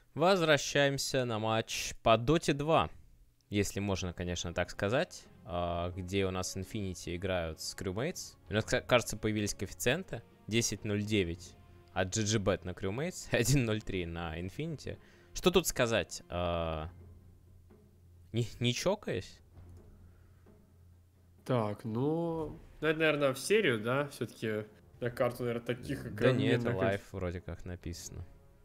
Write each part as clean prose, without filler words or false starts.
Возвращаемся на матч по Dota 2, если можно, конечно, так сказать, где у нас Infinity играют с Crewmates. У нас, кажется, появились коэффициенты 10.09 от GGBet на Crewmates, 1.03 на Infinity. Что тут сказать? Не чокаясь? Так, ну это, наверное, в серию, да? Все-таки на карту, наверное, таких Да нет, это огроменных. лайв вроде как написано.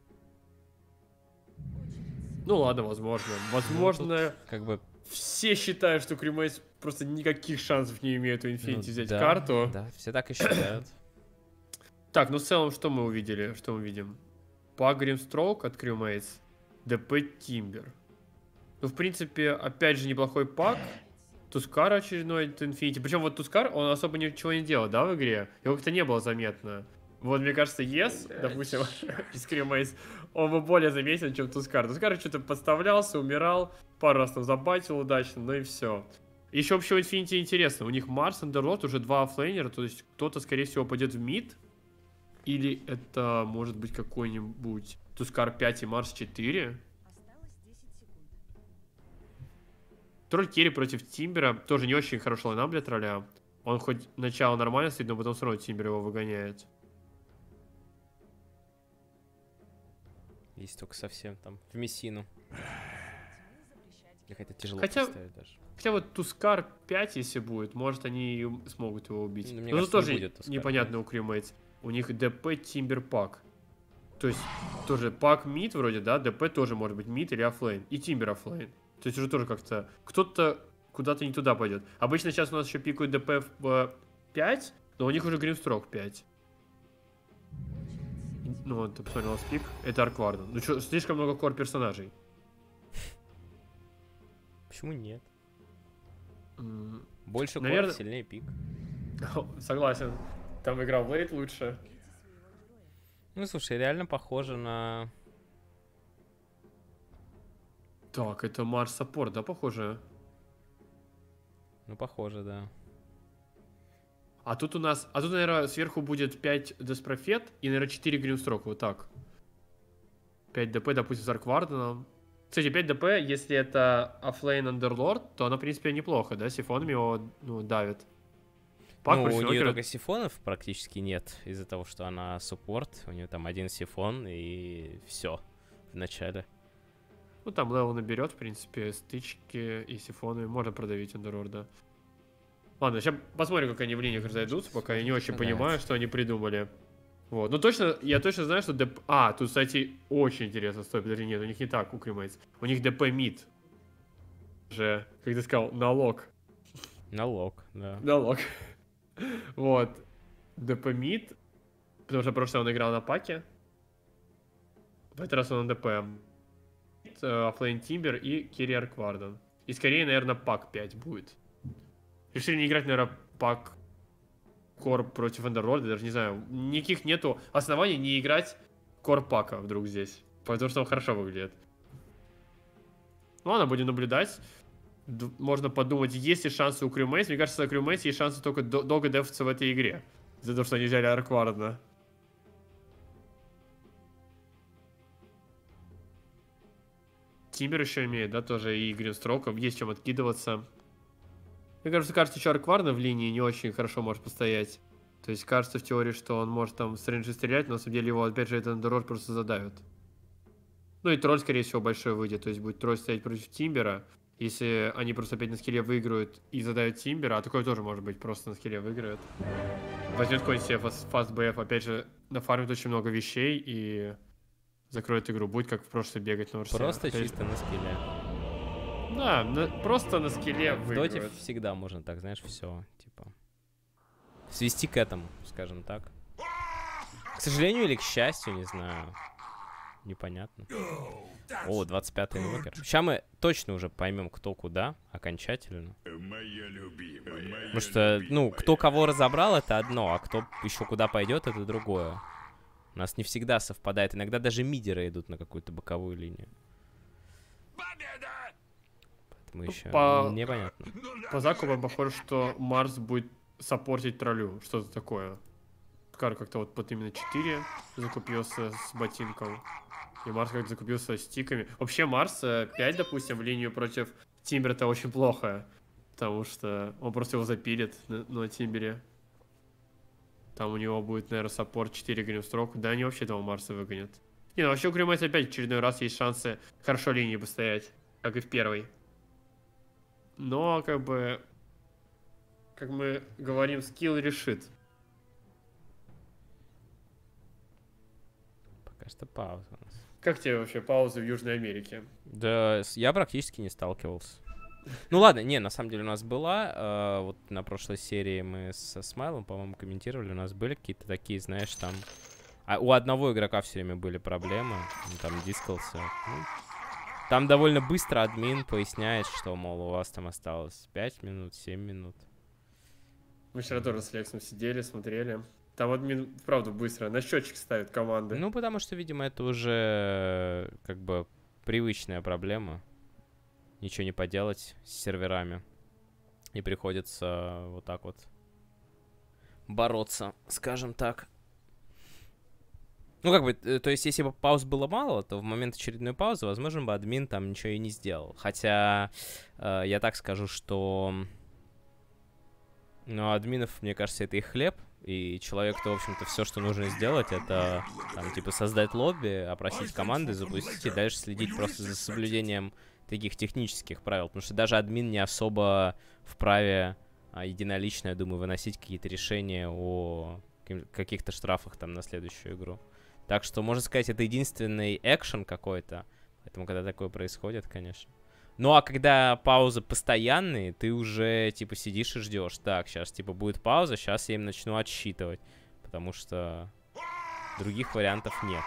Ну ладно, возможно. Возможно, Тут как бы... все считают, что Crewmates просто никаких шансов не имеют у Infinity взять да, карту. Да, все так и считают. Так, ну в целом, что мы увидели? Что мы видим? Пак Grimstroke от Crewmates. ДП Timber. Ну, в принципе, опять же, неплохой пак. Тускар очередной от Infinity. Причем вот Тускар, он особо ничего не делал, да, в игре? Его как-то не было заметно. Вот, мне кажется, допустим, из Crewmates, он бы более заметен, чем Тускар. Тускар что-то подставлялся, умирал, пару раз там забатил удачно, ну и все. Еще вообще у Infinity интересно, у них Марс, Underlord, уже два оффлейнера, то есть кто-то, скорее всего, пойдет в мид. Или это может быть какой-нибудь Тускар 5 и Марс 4. Тролль керри против Тимбера. Тоже не очень хорошо лайнап для тролля. Он хоть начало нормально стоит, но потом все равно Тимбер его выгоняет. Есть только совсем там в Мессину. Их это тяжело Хотя представить даже. Хотя вот Тускар 5, если будет, может они и смогут его убить. Мне Но кажется, тут не тоже будет Тускар непонятно 5. у Crewmates. У них ДП Тимбер Пак. То есть тоже Пак мид вроде, да? ДП тоже может быть мид или оффлейн. И Тимбер оффлейн. То есть уже тоже как-то... Кто-то куда-то не туда пойдет. Обычно сейчас у нас еще пикают ДП в 5, но у них уже Grimstroke 5. Ну вот, ты посмотрел у нас пик. Это Аркварден. Ну что, слишком много кор персонажей. Почему нет? Больше наверное... кор, сильнее пик. Согласен. Там играл Блейд лучше. Ну, слушай, реально похоже на... Так, это Марс Саппорт, да, похоже? Ну, похоже, да. А тут, наверное, сверху будет 5 Деспрофет и, наверное, 4 Гримстрока, вот так. 5 ДП, допустим, с Аркварденом. Кстати, 5 ДП, если это оффлейн Андерлорд, то она, в принципе, неплохо, да? Сифонами его, давит. Пак, у нее только сифонов практически нет, из-за того, что она суппорт. У нее там один сифон и все в начале. Ну, там левел наберет, в принципе, стычки и сифоны. Можно продавить Андерлорда. Ладно, сейчас посмотрим, как они в линиях разойдутся, пока я не очень понимаю, что они придумали. Вот, ну точно, я точно знаю, что ДП... А, тут, кстати, очень интересно, стой, подожди, нет, у них не так, у Crewmates. У них ДП мид. Же, как ты сказал, налог. Налог, да. Налог. Вот. ДП мид, потому что прошлый он играл на паке. В этот раз он на ДП. Оффлейн Тимбер и Керри Аркварден. И скорее, наверное, пак 5 будет. Решили не играть, наверное, пак Кор против Андерлорда, даже не знаю. Никаких нету оснований не играть Кор пака вдруг здесь. Потому что он хорошо выглядит. Ну ладно, будем наблюдать. Можно подумать, есть ли шансы у Crewmates. Мне кажется, у Crewmates есть шансы только долго дефаться в этой игре. За то, что они взяли Арквардена. Тимбер еще имеет, да, тоже и Гримстроком. Есть чем откидываться. Мне кажется, еще Аркварден в линии не очень хорошо может постоять. То есть кажется в теории, что он может там с рейнджа стрелять, но на самом деле его опять же этот Андерлорд просто задавит. Ну и тролль, скорее всего, большой выйдет. То есть будет тролль стоять против Тимбера. Если они просто опять на скилле выиграют и задают Тимбера, а такое тоже может быть, просто на скилле выиграют. Возьмет какой-нибудь себе фаст БФ, опять же, нафармит очень много вещей и закроет игру. Будет как в прошлый бегать на Урсе. Просто чисто на скилле. Да, просто на скилле выигрывает. В Доте всегда можно так, знаешь, все, типа, свести к этому, скажем так. К сожалению или к счастью, не знаю. Непонятно. О, 25-й инвокер. Сейчас мы точно уже поймем, кто куда, окончательно. Потому что, ну, кто кого разобрал, это одно, а кто еще куда пойдет, это другое. У нас не всегда совпадает. Иногда даже мидеры идут на какую-то боковую линию. Поэтому еще непонятно. По закупам похоже, что Марс будет саппортить троллю. Что-то такое. Кар как-то вот под именно 4 закупился с ботинком. И Марс как-то закупился стиками. Вообще Марс 5, допустим, в линию против Тимбера-то очень плохо. Потому что он просто его запилит на Тимбере. Там у него будет, наверное, саппорт 4 гримстрок. Да они вообще этого Марса выгонят. Не, ну вообще у Гримейса опять в очередной раз есть шансы хорошо линии постоять. Как и в первой. Но, как бы... Как мы говорим, скилл решит. Пока что пауза у нас. Как тебе вообще паузы в Южной Америке? Да, я практически не сталкивался. Ну ладно, не, на самом деле у нас была, вот на прошлой серии мы со Смайлом, по-моему, комментировали, у нас были какие-то такие, знаешь, там... у одного игрока все время были проблемы, он там дискался. Ну, там довольно быстро админ поясняет, что, мол, у вас там осталось 5 минут, 7 минут. Мы вчера тоже с Лексом сидели, смотрели. Там админ, правда, быстро на счетчик ставит команды. Ну, потому что, видимо, это уже как бы привычная проблема. Ничего не поделать с серверами. И приходится вот так вот бороться, скажем так. Ну, как бы, то есть, если бы пауз было мало, то в момент очередной паузы, возможно, бы админ там ничего и не сделал. Хотя, я так скажу, что... Ну, админов, мне кажется, это их хлеб. И человек-то, в общем-то, все, что нужно сделать, это, там, типа, создать лобби, опросить команды, запустить и дальше следить просто за соблюдением таких технических правил. Потому что даже админ не особо вправе единолично, я думаю, выносить какие-то решения о каких-то штрафах там на следующую игру. Так что, можно сказать, это единственный экшен какой-то. Поэтому, когда такое происходит, конечно. Ну, а когда паузы постоянные, ты уже, типа, сидишь и ждешь. Так, сейчас, типа, будет пауза, сейчас я им начну отсчитывать. Потому что других вариантов нет.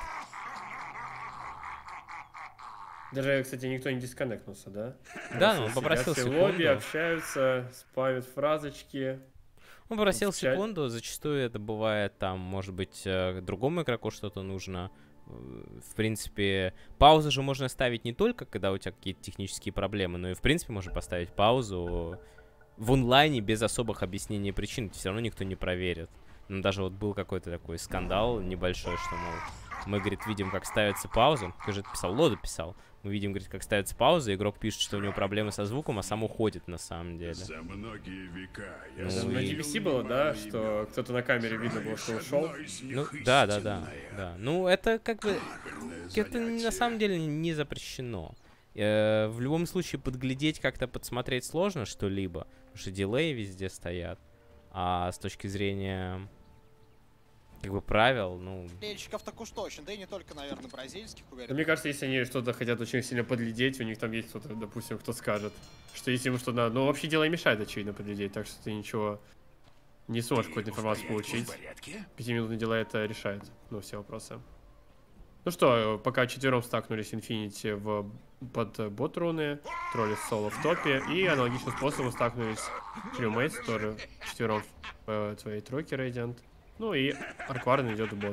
Даже, кстати, никто не дисконнектнулся, да? Да, ну, он попросил сидят в секунду. лобби, общаются, спамят фразочки. Он попросил секунду, зачастую это бывает, там, может быть, другому игроку что-то нужно. В принципе, паузу же можно ставить не только, когда у тебя какие-то технические проблемы, но и, в принципе, можно поставить паузу в онлайне без особых объяснений причин. Все равно никто не проверит. Ну, даже вот был какой-то такой скандал небольшой, что, мол, мы, говорит, видим, как ставится пауза. Ты же это писал, Лода писал. Мы видим, говорит, как ставится пауза, игрок пишет, что у него проблемы со звуком, а сам уходит на самом деле. За многие века Ну, на DBC было, да, что кто-то на камере видно было, что ушел. Ну, да. Ну, это как бы... Это на самом деле не запрещено. В любом случае, подглядеть, как-то подсмотреть сложно что-либо, потому что дилеи везде стоят. А с точки зрения... как бы правил, ну... Болельщиков-то уж точно, да и не только, наверное, бразильских, уверен. Но мне кажется, если они что-то хотят очень сильно подглядеть, у них там есть кто-то, допустим, кто скажет, что если им что-то надо... Ну, вообще дело мешает, очевидно, подглядеть, так что ты ничего не сможешь какую-то информацию получить. 5-минутные дела это решает, ну, все вопросы. Ну что, пока четвером стакнулись Infinity под бот-руны, тролли соло в топе, и аналогичным способом стакнулись Crewmates, тоже четвером в твоей тройке Radiant. Ну и Аркварн идет в бот.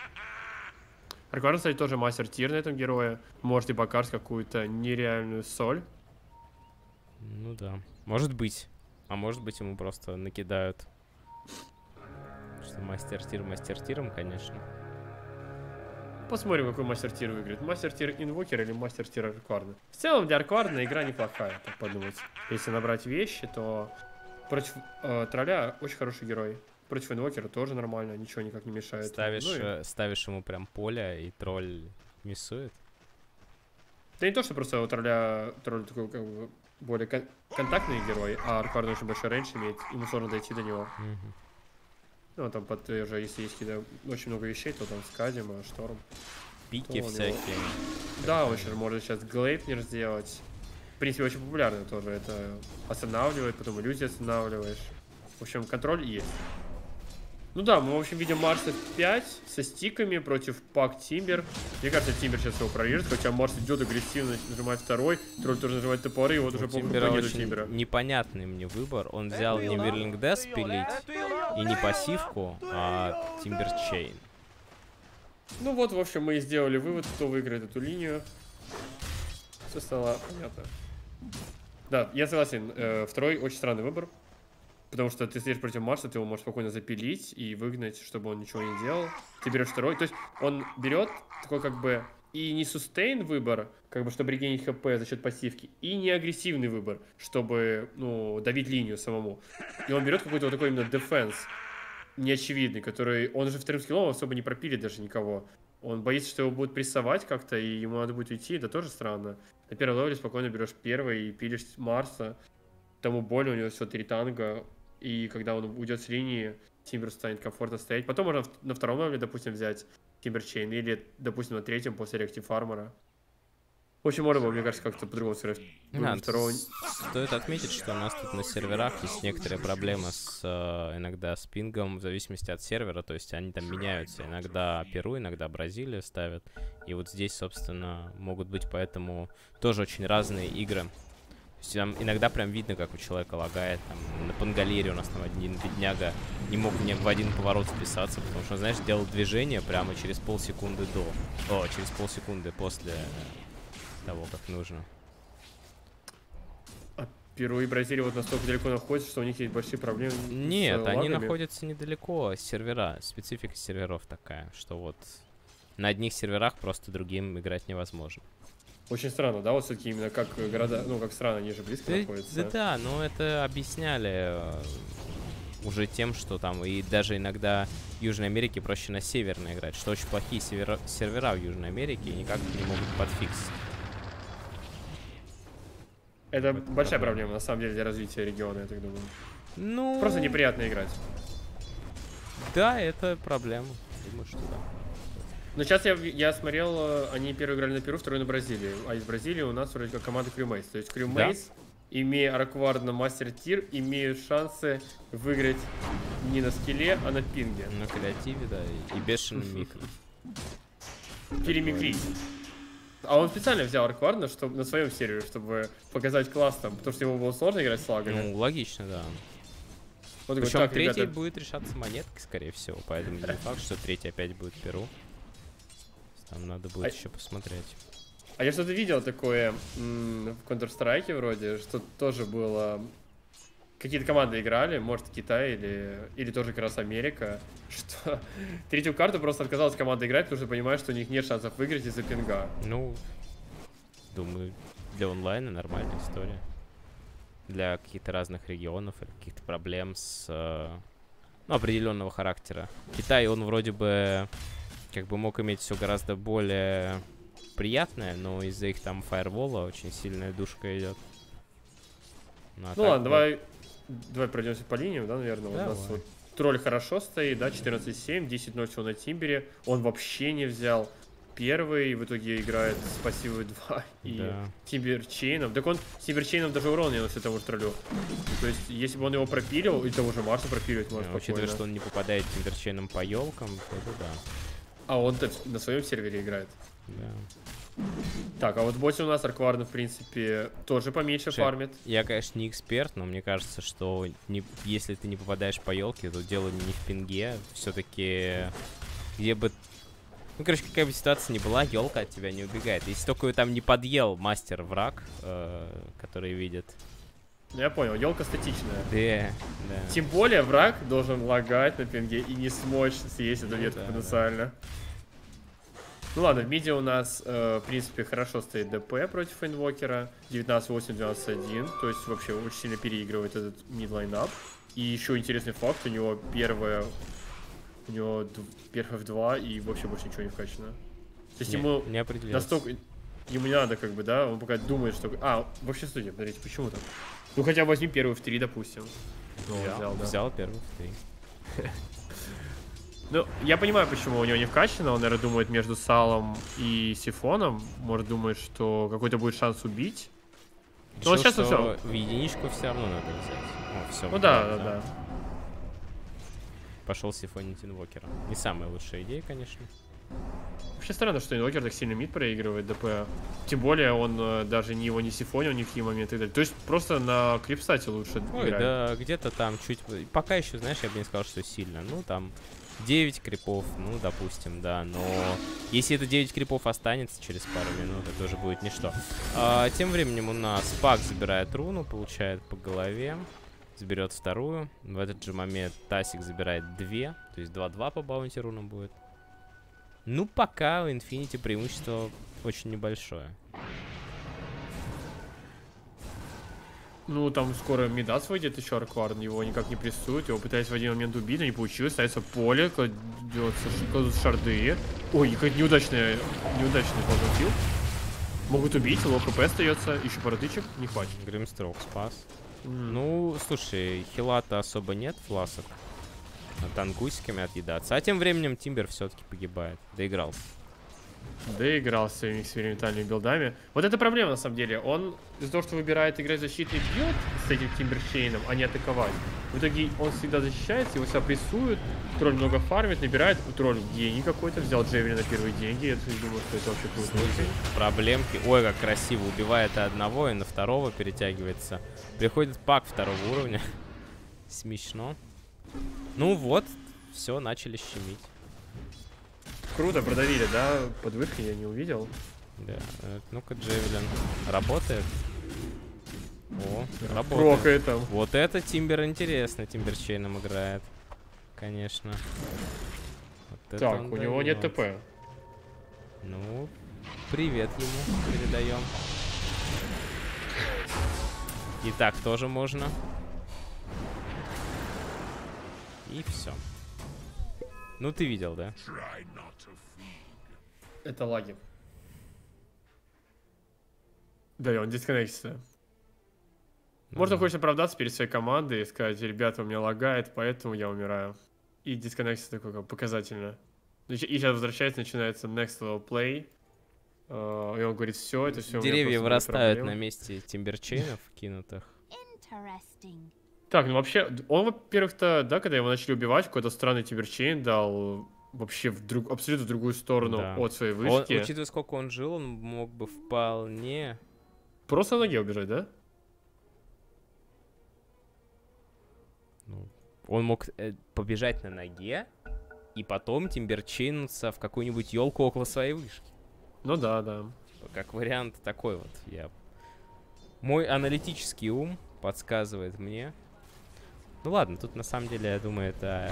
Аркварн, кстати, тоже мастер-тир на этом герое. Можете покарать какую-то нереальную соль. Ну да. Может быть. А может быть, ему просто накидают. Что мастер-тир мастер-тиром, конечно. Посмотрим, какой мастер-тир выиграет. Мастер-тир инвокер или мастер-тир Аркварна. В целом, для Аркварна игра неплохая, так подумать. Если набрать вещи, то против тролля очень хороший герой. Против инвокера тоже нормально, ничего никак не мешает. Ставишь ему прям поле, и тролль миссует? Да не то, что просто у тролль такой как бы более контактный герой, а Аркварн очень большой рейндж имеет, ему сложно дойти до него. Ну, там под уже, если есть какие-то очень много вещей, то там Скадима, Шторм. Пики всякие. Да, он сейчас может сейчас Глейпнер сделать. В принципе, очень популярно тоже. Это останавливает, потом иллюзии останавливаешь. В общем, контроль есть. Ну да, мы, в общем, видим Марса 5 со стиками против Пак Тимбер. Мне кажется, Тимбер сейчас его прорежет, хотя Марс идет агрессивно, нажимает второй, тролль тоже нажимает топоры, и вот уже Тимбера очень непонятный мне выбор. Он взял не Вирлинг Дэс пилить, и не пассивку, а Тимбер Чейн. Ну вот, в общем, мы и сделали вывод, кто выиграет эту линию. Все стало понятно. Да, я согласен, второй очень странный выбор. Потому что ты стоишь против Марса, ты его можешь спокойно запилить и выгнать, чтобы он ничего не делал. Ты берешь второй, то есть он берет такой как бы и не сустейн выбор, как бы, чтобы регенить хп за счет пассивки, и не агрессивный выбор, чтобы, ну, давить линию самому. И он берет какой-то вот такой именно дефенс, неочевидный, который, он же вторым скиллом особо не пропилит даже никого. Он боится, что его будут прессовать как-то, и ему надо будет уйти, это тоже странно. На первом левеле спокойно берешь первый и пилишь Марса, тому больно, у него все 3 танга, и когда он уйдет с линии, Тимбер станет комфортно стоять. Потом можно на втором левеле, допустим, взять Тимберчейн, или, допустим, на третьем после реактив фармера. В общем, можно было, мне кажется, как-то по-другому сыграть. Стоит отметить, что у нас тут на серверах есть некоторые проблемы иногда с пингом, в зависимости от сервера, то есть они там меняются. Иногда Перу, иногда Бразилию ставят. И вот здесь, собственно, могут быть поэтому тоже очень разные игры. То есть там иногда прям видно, как у человека лагает. Там, на Пангалире у нас там один бедняга не мог мне в один поворот вписаться, потому что, знаешь, делал движение прямо через полсекунды через полсекунды после того, как нужно. А Перу и Бразилия вот настолько далеко находятся, что у них есть большие проблемы. Нет, они находятся недалеко. Сервера, специфика серверов такая, что вот на одних серверах просто другим играть невозможно. Очень странно, да, вот все-таки именно как города, ну как страны, они же близко находятся. Да, но это объясняли уже тем, что там и даже иногда в Южной Америке проще на северной играть, что очень плохие сервера в Южной Америке и никак не могут подфиксить. Это большая проблема, на самом деле, для развития региона, я так думаю. Ну... Просто неприятно играть. Да, это проблема. Думаю, что да. Но сейчас я смотрел, они первый играли на Перу, второй на Бразилии. А из Бразилии у нас вроде как команда Crewmates. То есть Crewmates, имея Арквард на мастер-тир, имеют шансы выиграть не на скилле, а на пинге. На креативе, да, и бешеном микро. Перемикрить. А он специально взял Аркварда, чтобы на своем сервере, чтобы показать класс там, потому что ему было сложно играть с лагами. Ну, логично, да. Вот причем так, третий ребята... будет решаться монеткой, скорее всего, поэтому не факт, что третий опять будет Перу. Там надо будет еще посмотреть. А я что-то видел такое в Counter-Strike вроде, что тоже было... Какие-то команды играли, может Китай или тоже как раз Америка, что третью карту просто отказалась команда играть, потому что понимает, что у них нет шансов выиграть из-за пинга. Ну, думаю, для онлайна нормальная история. Для каких-то разных регионов или каких-то проблем с определенного характера. Китай, он вроде бы как бы мог иметь все гораздо более приятное, но из-за их там фаервола очень сильная душка идет. Ну ладно, давай пройдемся по линиям, да, наверное. Да, у нас вот тролль хорошо стоит, да, 14-7, 10-0 всего на Тимбере. Он вообще не взял первый, в итоге играет с пассивой 2 и Тимберчейном. Так он Тимберчейном даже урон не наносит тому же троллю. То есть, если бы он его пропилил, и того же Марса пропиливать может спокойно. Учитывая, что он не попадает Тимберчейном по елкам, то это да. А он-то на своем сервере играет. Да. Так, а вот в боте у нас Арквард, в принципе, тоже поменьше фармит. Я, конечно, не эксперт, но мне кажется, что если ты не попадаешь по елке, то дело не в пинге. Все-таки, где бы... Ну, короче, какая бы ситуация ни была, елка от тебя не убегает. Если только там не подъел мастер-враг, который видит. Ну, я понял, елка статичная. Да. Тем более враг должен лагать на пинге и не смочь съесть эту ветку потенциально. Ну ладно, в миде у нас, в принципе, хорошо стоит ДП против Инвокера. 19-8, 12-1. То есть вообще очень сильно переигрывает этот мид-лайнап. И еще интересный факт, у него первая в 2 и вообще больше ничего не вкачано. То есть ему настолько... Ему не надо, как бы, да, он пока думает, что... А, вообще, студия, смотрите, почему так? Ну хотя бы возьми первый в 3, допустим. Взял первый в 3. Ну, я понимаю, почему у него не вкачано. Он, наверное, думает между Салом и Сифоном. Может, думает, что какой-то будет шанс убить. Но вот сейчас все. В единичку все равно надо взять. О, все, ну да. Пошел сифонить инвокера. Не самая лучшая идея, конечно. Вообще странно, что инвокер так сильно мид проигрывает ДП. Тем более он даже его не сифонил ни в какие моменты и так далее. То есть просто на крипстате лучше играет. Да, где-то там чуть... Пока еще, знаешь, я бы не сказал, что сильно. Ну, там 9 крипов, ну, допустим, да. Но если это 9 крипов останется через пару минут, это уже будет ничто. Тем временем у нас Пак забирает руну, получает по голове. Заберет вторую. В этот же момент Тасик забирает 2. То есть 2-2 по баунти рунам будет. Ну, пока у Infinity преимущество очень небольшое. Ну, там скоро Мидас выйдет еще Аркварн, его никак не прессуют, его пытались в один момент убить, но не получилось, ставится поле, кладут шарды. Ой, какой-то неудачный ползунфил. Могут убить, лоу хп остается, еще пару тычек, не хватит. Гримстрок спас. Ну, слушай, хила-то особо нет, фласок. Танкусиками отъедаться. А тем временем Тимбер все-таки погибает. Доигрался. Доиграл с своими экспериментальными билдами. Вот это проблема на самом деле. Он из-за того, что выбирает играть защитный билд с этим Тимберчейном, а не атаковать. В итоге он всегда защищается, его себя прессуют. Тролль много фармит, набирает. Тролль гений какой-то. Взял Джевелин на первые деньги. Я думаю, что это вообще круто. Проблемки. Ой, как красиво. Убивает одного и на второго перетягивается. Приходит пак второго уровня. Смешно. Ну вот, все, начали щемить. Круто, продавили, да? Подвышки я не увидел. Да, ну-ка, Джевелин. Работает? О, работает. Прокает там. Вот это Тимбер интересно, Тимберчейном играет. Конечно. Вот Так, у него нет ТП. Ну, привет ему передаем. И так тоже можно. И все. Ну, ты видел, да? Это лаги. Да, и он дисконнектится. Можно хочешь оправдаться перед своей командой и сказать: ребята, у меня лагает, поэтому я умираю. И дисконнектится такой, как показательно. И сейчас возвращается, начинается next level play. И он говорит: все, это все. Деревья вырастают на месте Тимберчейнов кинутых. Так, ну вообще, он, во-первых-то, да, когда его начали убивать, какой-то странный Тимберчейн дал вообще абсолютно в другую сторону от своей вышки. Учитывая, сколько он жил, он мог бы вполне... Просто на ноге убежать, да? Ну, он мог побежать на ноге и потом Тимберчейнуться в какую-нибудь елку около своей вышки. Ну да, да. Как вариант такой вот. Мой аналитический ум подсказывает мне. Ну ладно, тут на самом деле, я думаю, это...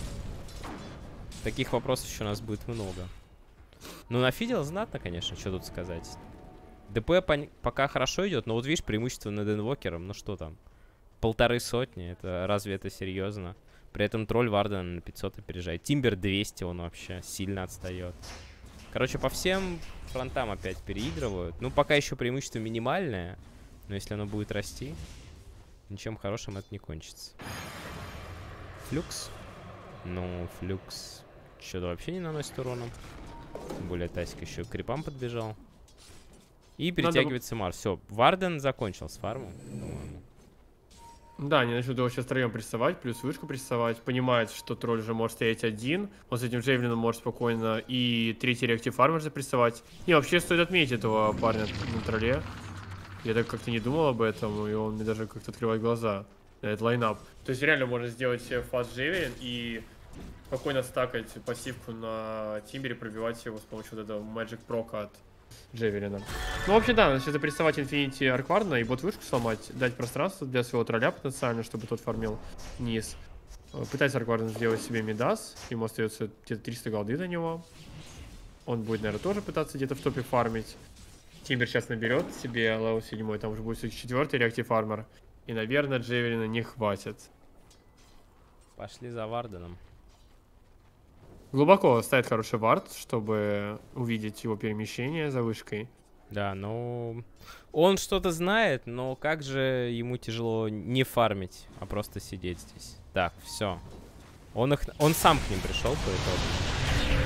Таких вопросов еще у нас будет много. Ну, нафидел знатно, конечно, что тут сказать. ДП пока хорошо идет, но вот видишь, преимущество над инвокером, ну что там? 150, разве это серьезно? При этом тролль Вардена на 500 опережает. Тимбер 200, он вообще сильно отстает. Короче, по всем фронтам опять переигрывают. Ну, пока еще преимущество минимальное, но если оно будет расти, ничем хорошим это не кончится. Флюкс. Ну, Флюкс что-то вообще не наносит урона. Тем более Тасик еще к крипам подбежал. И перетягивается Марс. Все, Варден закончил с фармом, по-моему. Да, они начнут его сейчас втроем прессовать, плюс вышку прессовать. Понимает, что тролль же может стоять один. Он с этим Джевелином может спокойно и третий реактив фармер запрессовать. И вообще стоит отметить этого парня на тролле. Я так как-то не думал об этом, и он мне даже как-то открывает глаза на этот лайнап. То есть реально можно сделать фаст Джевелин и спокойно стакать пассивку на Тимбере, пробивать его с помощью вот этого Magic Proc от Джевелина. Ну, вообще, да, надо сейчас запрессовать Infinity Аркварна и бот-вышку сломать, дать пространство для своего тролля потенциально, чтобы тот фармил низ. Пытается Аркварн сделать себе Мидас, ему остается где-то 300 голды до него. Он будет, наверное, тоже пытаться где-то в топе фармить. Тимбер сейчас наберет себе левел 7, там уже будет 4-й реактив фармер. И, наверное, Джевелина не хватит. Пошли за Варденом. Глубоко ставит хороший вард, чтобы увидеть его перемещение за вышкой. Да, ну... Он что-то знает, но как же ему тяжело не фармить, а просто сидеть здесь. Так, все. Он сам к ним пришел по итогу.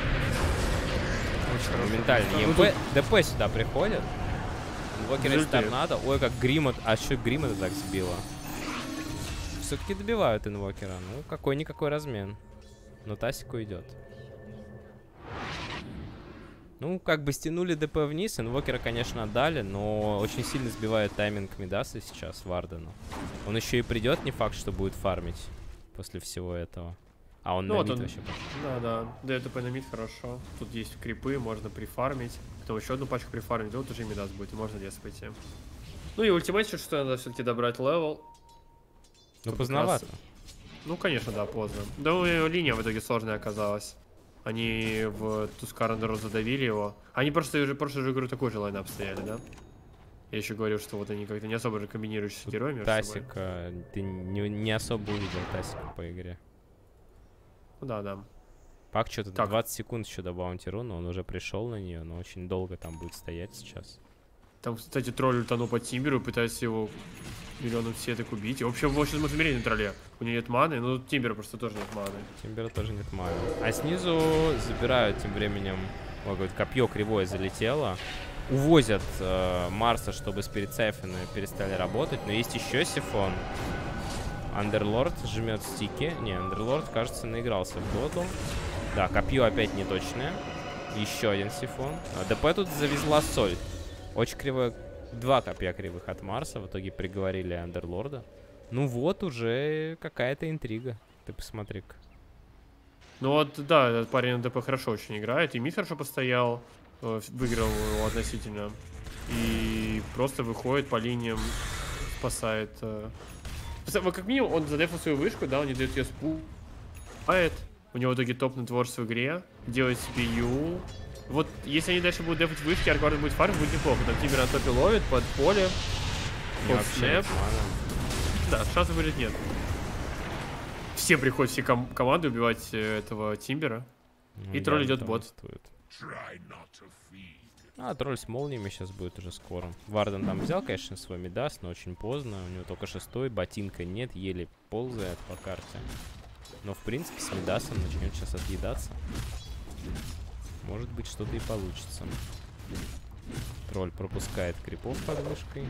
Моментально. ДП сюда приходят. Инвокер из торнадо. Ой, как Гримот. А что Гримот так сбило? Все-таки добивают инвокера. Ну, какой-никакой размен. Но Тасику идет. Ну, как бы стянули ДП вниз. Инвокера, конечно, отдали, но очень сильно сбивает тайминг Мидаса сейчас Вардену. Он еще и придет, не факт, что будет фармить после всего этого. А он на мид вообще пошел. Да, дает ДП на мид, хорошо. Тут есть крипы, можно прифармить. Потом еще одну пачку прифармить, вот уже Мидас будет, и можно лес пойти. Ну и ультимейт, что надо все-таки добрать левел. Ну, поздновато. Ну, конечно, да, поздно. Да, линия в итоге сложная оказалась. Они в Тускарандеру задавили его. Они просто уже прошлую игру такой же лайнап стояли, да? Я еще говорил, что вот они как-то не особо же комбинируются с героями. Тасика, ты не особо увидел Тасика по игре. Ну да, да. Пак что-то 20 секунд еще до баунти руна, он уже пришел на нее, но очень долго там будет стоять сейчас. Там, кстати, тролль ультанул по Тимберу, пытается его миллионом сеток убить. И вообще, его сейчас можно умереть на тролле. У него нет маны, но Тимбера просто тоже нет маны. Тимбера тоже нет маны. А снизу забирают тем временем... Ой, говорит, копье кривое залетело. Увозят Марса, чтобы спиритсайфены перестали работать. Но есть еще сифон. Андерлорд жмет стики. Не, Андерлорд, кажется, наигрался в доту. Да, копье опять неточное. Еще один сифон. ДП тут завезла соль. Очень кривое. 2 копья кривых от Марса. В итоге приговорили Андерлорда. Ну вот уже какая-то интрига. Ты посмотри-ка. Ну вот, да, этот парень на ДП хорошо очень играет. И мид хорошо постоял. Выиграл его относительно. И просто выходит по линиям, спасает. Как минимум, он задефал свою вышку, да, он не дает ее спугает. У него в итоге топ-нет ворс в игре. Делает себе ю. Вот, если они дальше будут дефать вышки, Арквард будет фарм, будет неплохо. Там Тимбер на топе ловит, под поле. Под снэп. Да, шансов выжить нет. Все приходят, все команды убивать этого Тимбера. И тролль идет бот. А, тролль с молниями сейчас будет уже скоро. Варден там взял, конечно, свой мидас, но очень поздно. У него только 6-й, ботинка нет, еле ползает по карте. Но, в принципе, с мидасом начнет сейчас отъедаться. Может быть, что-то и получится. Тролль пропускает крипов под вышкой.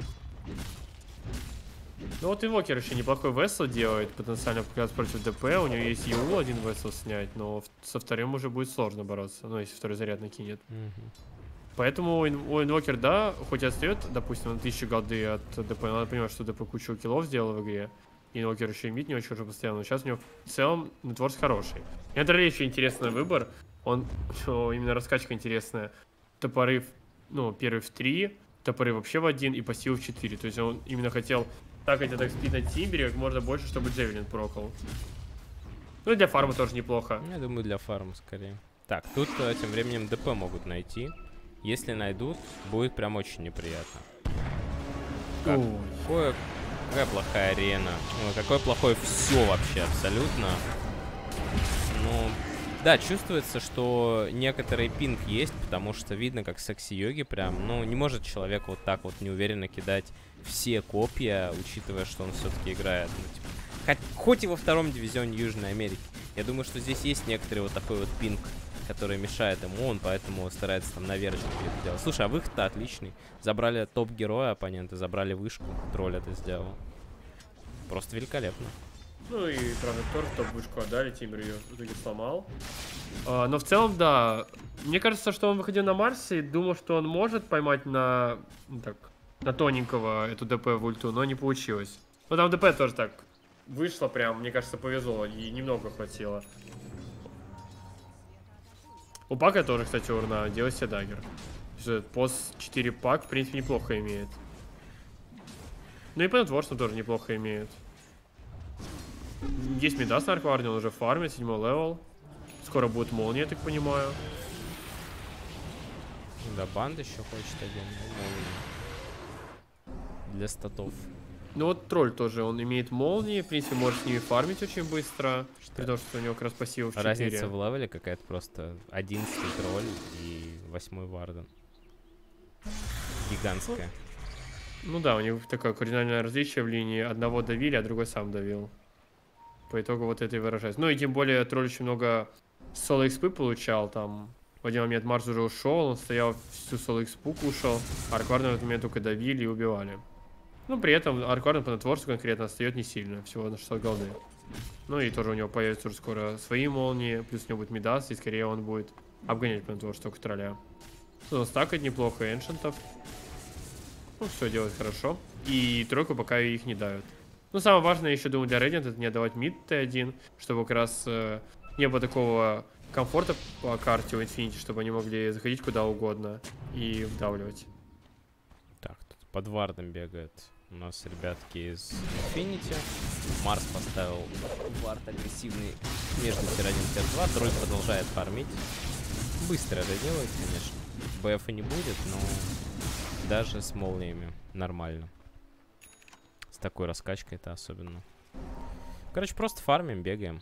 Ну вот инвокер еще неплохой вессел делает, потенциально как раз против ДП. У него есть ЕУ один вессел снять, но со вторым уже будет сложно бороться. Ну, если второй заряд накинет. Поэтому у инвокер, да, хоть и отстает, допустим, на 1000 голды от ДП, но надо понимать, что ДП кучу киллов сделал в игре. И инвокер еще и мид не очень хорошо постоянно, но сейчас у него в целом нетворс хороший. И это еще интересный выбор. Он, именно раскачка интересная. Топоры, ну, первый в 3, топоры вообще в 1 и пассив в 4. То есть он именно хотел так спид на Тимбере как можно больше, чтобы Джевелин прокал. Ну и для фарма тоже неплохо. Я думаю, для фарма скорее. Так, тут тем временем ДП могут найти. Если найдут, будет прям очень неприятно. Какая плохая арена. Ой, какое плохое все вообще абсолютно. Ну, да, чувствуется, что некоторый пинг есть, потому что видно, как секси-йоги прям, ну, не может человек вот так вот неуверенно кидать все копья, учитывая, что он все-таки играет, ну, типа, хоть и во 2-м дивизионе Южной Америки. Я думаю, что здесь есть некоторый вот такой вот пинг, который мешает ему, он поэтому старается там наверчик это делать. Слушай, а выход-то отличный. Забрали топ-героя оппоненты, забрали вышку, тролль это сделал. Просто великолепно. Ну и, правда, тоже топ-вышку отдали, Тимбер ее в итоге сломал. Но в целом, да, мне кажется, что он выходил на Марсе и думал, что он может поймать на, ну, так, на тоненького эту ДП в ульту, но не получилось. Ну там ДП тоже так вышло прям, мне кажется, повезло, и немного хватило. У Пака тоже, кстати, урна, делай себе даггер. Пост 4 Пак, в принципе, неплохо имеет. Ну и Пенетворс тоже неплохо имеет. Есть мидас на Аркварде, он уже фармит, 7-й левел. Скоро будет молния, я так понимаю. Да, банд еще хочет один. Для статов. Ну вот тролль тоже, он имеет молнии, в принципе, может с ними фармить очень быстро. При том, что у него как раз пассив в 4. Разница в левеле какая-то просто. 11-й тролль и 8-й варден. Гигантская. Ну да, у них такое кардинальное различие в линии. Одного давили, а другой сам давил. По итогу вот это и выражается. Ну и тем более тролль очень много соло-экспы получал. Там в один момент Марс уже ушел, он стоял, всю соло-экспу кушал. Арквард на этот момент только давили и убивали. Ну при этом Арквард по нетворсу конкретно отстает не сильно, всего на 600 голды. Ну и тоже у него появятся уже скоро свои молнии, плюс у него будет мидас, и скорее он будет обгонять по нетворсу только тролля. Ну, стакать неплохо эншентов. Ну, все делает хорошо. И тройку пока их не дают. Ну, самое важное еще, думаю, для Radiant это не отдавать мид Т1, чтобы как раз не было такого комфорта по карте у Infinity, чтобы они могли заходить куда угодно и вдавливать. Так, тут под вардом бегает У нас ребятки из Infinity. Марс поставил вард агрессивный между тир-1 и тир-2. Тролль продолжает фармить. Быстро это делает, конечно. БФ и не будет, но даже с молниями нормально. С такой раскачкой это особенно. Короче, просто фармим, бегаем.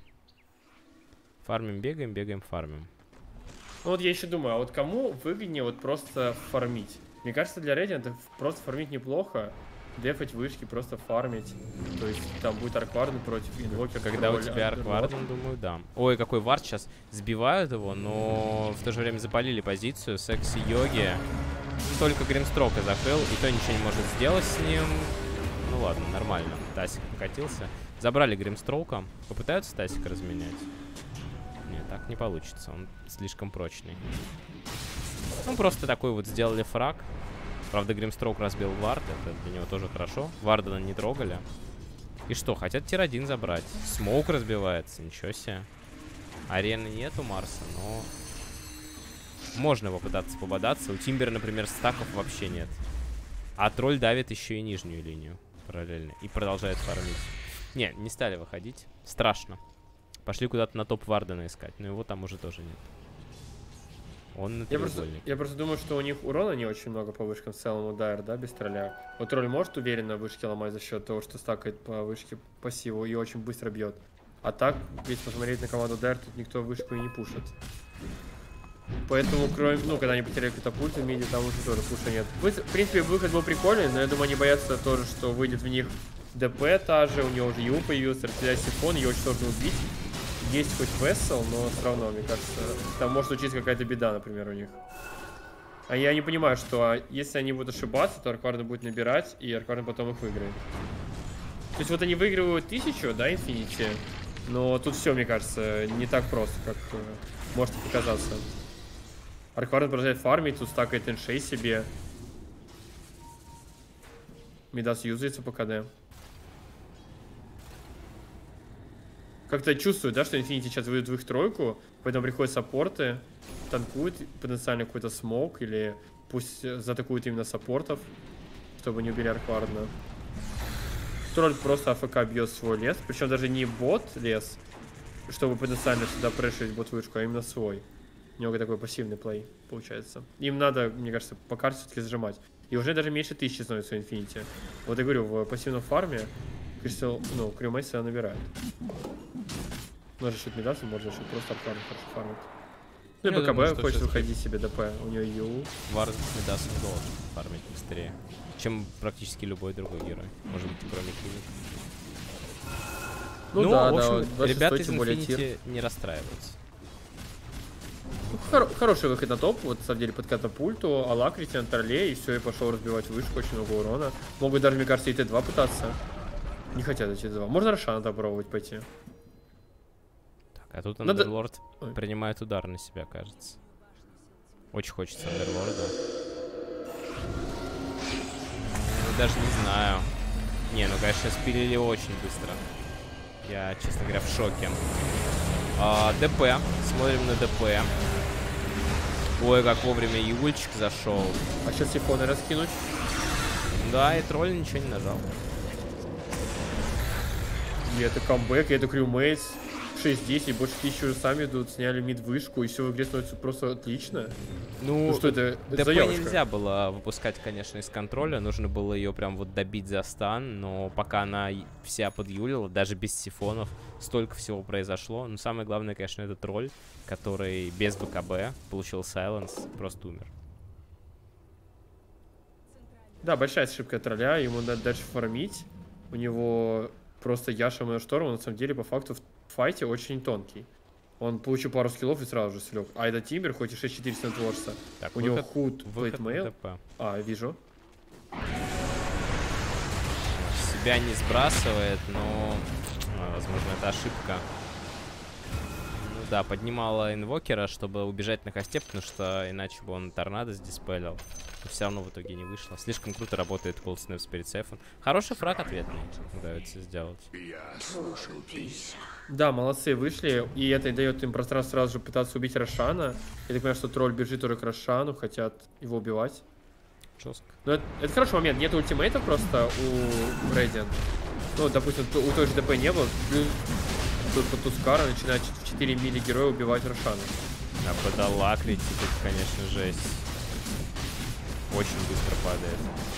Фармим, бегаем, бегаем, фармим. Ну вот я еще думаю, а вот кому выгоднее вот просто фармить? Мне кажется, для Radiant это просто фармить неплохо. Дефать вышки, просто фармить. То есть там будет Аркварден против Инвокера. Когда у тебя Аркварден, думаю, да. Ой, какой вард сейчас. Сбивают его, но в то же время запалили позицию. Секси-йоги. Только Гримстрока закрыл, и то ничего не может сделать с ним. Ну ладно, нормально. Тасик покатился. Забрали Гримстроука. Попытаются Тасика разменять? Нет, так не получится. Он слишком прочный. Ну, просто такой вот сделали фраг. Правда, Гримстроук разбил вард. Это для него тоже хорошо. Вардена не трогали. И что, хотят тир-1 забрать. Смоук разбивается. Ничего себе. Арены нет у Марса, но... можно попытаться пободаться. У Тимбера, например, стаков вообще нет. А тролль давит еще и нижнюю линию параллельно. И продолжает фармить. Не стали выходить. Страшно. Пошли куда-то на топ Вардена искать. Но его там уже тоже нет. Он на треугольник. Я просто думаю, что у них урона не очень много по вышкам в целом у Дайр, да, без тролля. Вот тролль может уверенно вышки ломать за счет того, что стакает по вышке пассиву и очень быстро бьет. А так, если посмотреть на команду Дайр, тут никто вышку и не пушит. Поэтому, кроме, ну, когда они потеряли катапульты в миде, там уже тоже пуша нет. В принципе, выход был прикольный, но я думаю, они боятся тоже, что выйдет в них ДП та же, у него уже ЮУ появился, распределять сифон, ее очень сложно убить. Есть хоть Вессел, но все равно, мне кажется, там может случиться какая-то беда, например, у них. А я не понимаю, что если они будут ошибаться, то Аркварден будет набирать, и Аркварден потом их выиграет. То есть вот они выигрывают 1000, да, Инфинити, но тут все, мне кажется, не так просто, как может показаться. Аркварден продолжает фармить, тут стакает N6 себе. Мидас юзается по КД. Как-то чувствую, да, что Infinity сейчас выйдет в их тройку, поэтому приходят саппорты, танкуют потенциально какой-то смоук, или пусть затакуют именно саппортов, чтобы не убили Арквардена. Тролль просто АФК бьет свой лес, причем даже не бот лес, чтобы потенциально сюда прешить бот вышку, а именно свой. У него такой пассивный плей получается. Им надо, мне кажется, по карте все-таки зажимать. И уже даже меньше 1000 становится Infinity. Вот я говорю, в пассивном фарме Кристалл, ну, Крюмейс себя набирает. Можно счет Мидаса, можно счет просто Аркварден хорошо фармить. Ну, и БКБ хочет выходить себе ДП, у него ЮУ. Вард с Мидасом должен фармить быстрее, чем практически любой другой герой. Может быть, кроме Киви. Ну да, в общем, да, ребята из Infinity не расстраиваются. Хороший выход на топ, вот, на самом деле, под катапульту, Алакрити на тролле, и все, и пошел разбивать вышку, очень много урона. Могут даже, мне кажется, и Т2 пытаться. Не хотят эти Т2. Можно Рошана попробовать пойти. Так, а тут Андерлорд принимает удар на себя, кажется. Очень хочется Андерлорда. Ну, даже не знаю. Не, ну, конечно, спилили очень быстро. Я, честно говоря, в шоке. ДП. Смотрим на ДП. Ой, как вовремя Юльчик зашел. А сейчас сифоны раскинуть. Да, и тролль ничего не нажал. И это камбэк, и это крюмейтс. 6-10, больше 1000 уже сами идут, сняли мид-вышку, и все в игре становится просто отлично. Ну, что это ДП заявочка. нельзя было выпускать, конечно, из контроля. Нужно было ее прям вот добить за стан. Но пока она вся подюлила, даже без сифонов, столько всего произошло. Но самое главное, конечно, это тролль, который без БКБ получил сайленс, просто умер. Да, большая ошибка тролля, ему надо дальше фармить. У него просто Яша Шторм, он на самом деле по факту в файте очень тонкий. Он получил пару скиллов и сразу же слег. А это Тимбер, хоть и 6-4 снетворса. У него худ, плейтмейл. А, вижу. Себя не сбрасывает, но, возможно, это ошибка. Ну да, поднимала инвокера, чтобы убежать на хосте, потому что иначе бы он торнадо сдиспелил. Но все равно в итоге не вышло. Слишком круто работает Cold Snap Spirit Siphon. Хороший фраг ответный, удается сделать. Да, молодцы, вышли. И это дает им пространство сразу же пытаться убить Рошана. Я так понимаю, что тролль бежит уже к Рошану, хотят его убивать. Жестко. Ну, это хороший момент. Нет ультимейтов просто у Radiant. Ну, допустим, у той же ДП не было. Тут по Тускара начинает в 4 мили героя убивать Рошана. А подала критик, это, конечно, жесть. Очень быстро падает.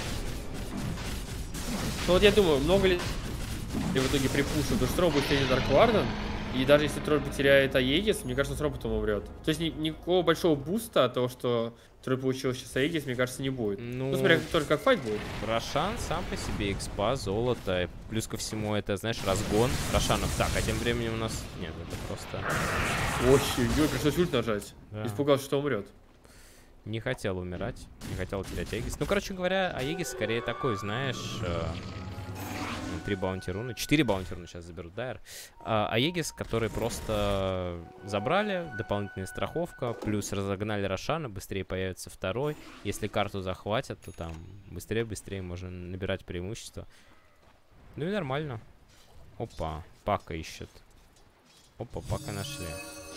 Ну вот я думаю, много ли в итоге припушат, потому что Робот сидит Дарк Варден, и даже если Тролль потеряет Аегис, мне кажется, с роботом умрет. То есть никакого большого буста от того, что Тролль получил сейчас Аегис, мне кажется, не будет. Ну, смотря только как файт будет. Рошан сам по себе экспа, золото, плюс ко всему это, знаешь, разгон Рошанов. Так, а тем временем у нас... Нет, это просто... Ой, пришлось ульт нажать. Да. Испугался, что умрет. Не хотел умирать, не хотел терять Аегис. Ну, короче говоря, Аегис скорее такой, знаешь... 3 баунти руны, 4 баунти руны сейчас заберут Дайр. Аегис, которые просто забрали, дополнительная страховка, плюс разогнали Рошана, быстрее появится второй. Если карту захватят, то там быстрее можно набирать преимущество. Ну и нормально. Опа, Пака ищет. Опа, Пака нашли.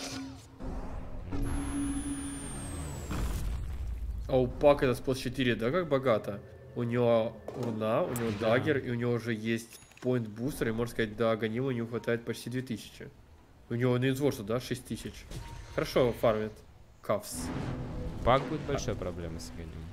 А у Пака это спот 4, да, как богато? У него руна, у него даггер, и у него уже есть point бустер, и можно сказать, да, Аганима у него хватает почти 2000. У него на инзворсу, да, 6000. Хорошо фармит. Кавс. Пак будет большой проблемой с Аганимой.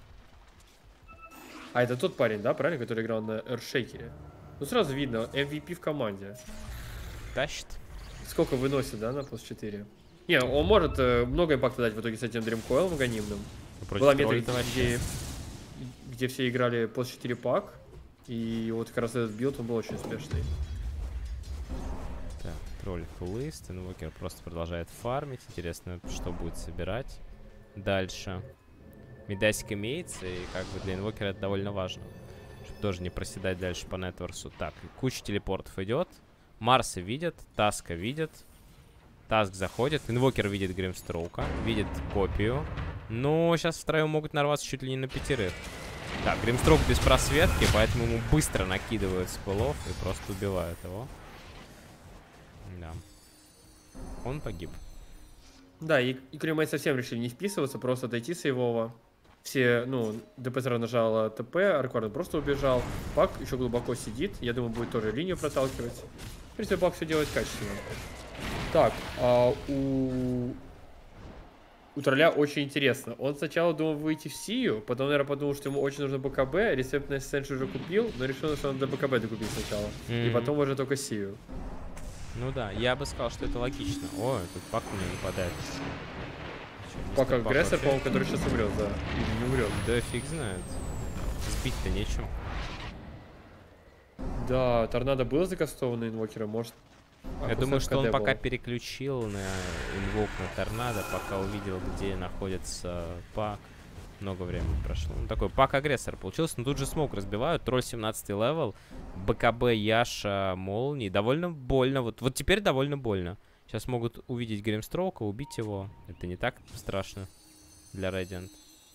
А это тот парень, да, правильно, который играл на Эршейкере? Ну сразу видно, MVP в команде. Тащит. Сколько выносит, да, на плюс 4? Не, он может много импакта дать в итоге с этим Дримкоилом аганимным. Была метрика, где все играли плюс 4 пак. И вот как раз этот билд, он был очень успешный. Так, тролль фуллист, инвокер просто продолжает фармить. Интересно, что будет собирать дальше. Медасик имеется, и как бы для инвокера это довольно важно. Чтобы тоже не проседать дальше по нетворсу. Так, куча телепортов идет. Марса видят, Таска видит. Таск заходит, инвокер видит Гримстроука, видит копию. Но сейчас втроем могут нарваться чуть ли не на 5. Так, Гримстроук без просветки, поэтому ему быстро накидывают спылов и просто убивают его. Да. Он погиб. Да, и Кримейт совсем решили не вписываться, просто отойти с его. Все, ну, ДП сразу нажала ТП, Арквард просто убежал. Пак еще глубоко сидит, я думаю, будет тоже линию проталкивать. В принципе, Пак все делает качественно. Так, у тролля очень интересно. Он сначала думал выйти в Сию, потом, наверное, подумал, что ему очень нужно БКБ. Рецепт на Эссенш уже купил, но решил, что надо БКБ докупить сначала. И потом уже только Сию. Ну да, я бы сказал, что это логично. О, тут Пак у меня нападает. Пак агрессор, по-моему, который сейчас умрет, да. Или не умрет. Да фиг знает. Сбить-то нечем. Да, торнадо было закастовано инвокера, может... Я думаю, что он пока переключил на инвок на торнадо, пока увидел, где находится Пак. Много времени прошло. Ну, такой Пак-агрессор получился. Но тут же смоук разбивают. Тролль 17 левел. БКБ, Яша, Молнии. Довольно больно. Вот теперь довольно больно. Сейчас могут увидеть Гримстроука, убить его. Это не так страшно для Radiant.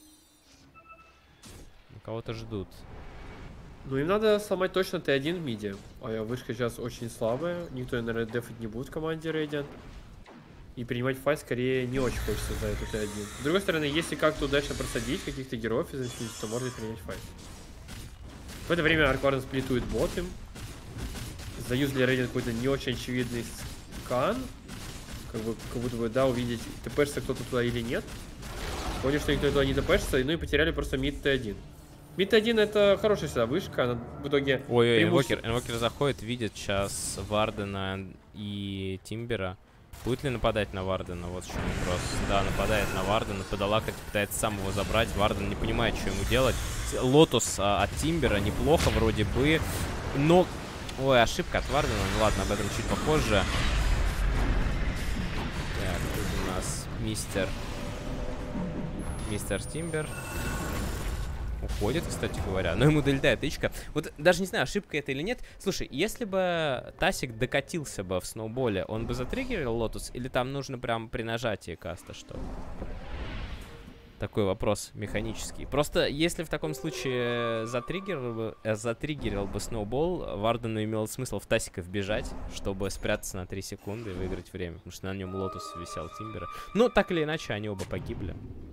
Кого-то ждут. Ну им надо сломать точно Т1 в миде. А вышка сейчас очень слабая. Никто, наверное, дефать не будет в команде Radiant. И принимать файт скорее не очень хочется за эту Т1. С другой стороны, если как-то удачно просадить каких-то героев из Infinity, то можно принять файт. В это время Аркварден сплитует бот им. Заюзали Radiant какой-то не очень очевидный скан. Как будто бы, да, увидеть, тпшится кто-то туда или нет. Поняли, что никто туда не тпшится, ну и потеряли просто мид Т1. Мид Т1 это хорошая всегда вышка, она в итоге... Ой, инвокер заходит, видит сейчас Вардена и Тимбера. Будет ли нападать на Вардена? Вот в чем вопрос. Да, нападает на Вардена, Падалака пытается сам его забрать, Варден не понимает, что ему делать. Лотус от Тимбера неплохо вроде бы, но... Ой, ошибка от Вардена, ну ладно, об этом чуть попозже. Так, тут у нас мистер Тимбер. Уходит, кстати говоря. Но ему долетает тычка. Вот даже не знаю, ошибка это или нет. Слушай, если бы Тасик докатился бы в сноуболе, он бы затриггерил Лотус? Или там нужно прям при нажатии каста что? Такой вопрос механический. Просто если в таком случае затриггерил бы сноубол, Вардену имело смысл в Тасика вбежать, чтобы спрятаться на 3 секунды и выиграть время. Потому что на нем Лотус висел Тимбера. Но так или иначе, они оба погибли.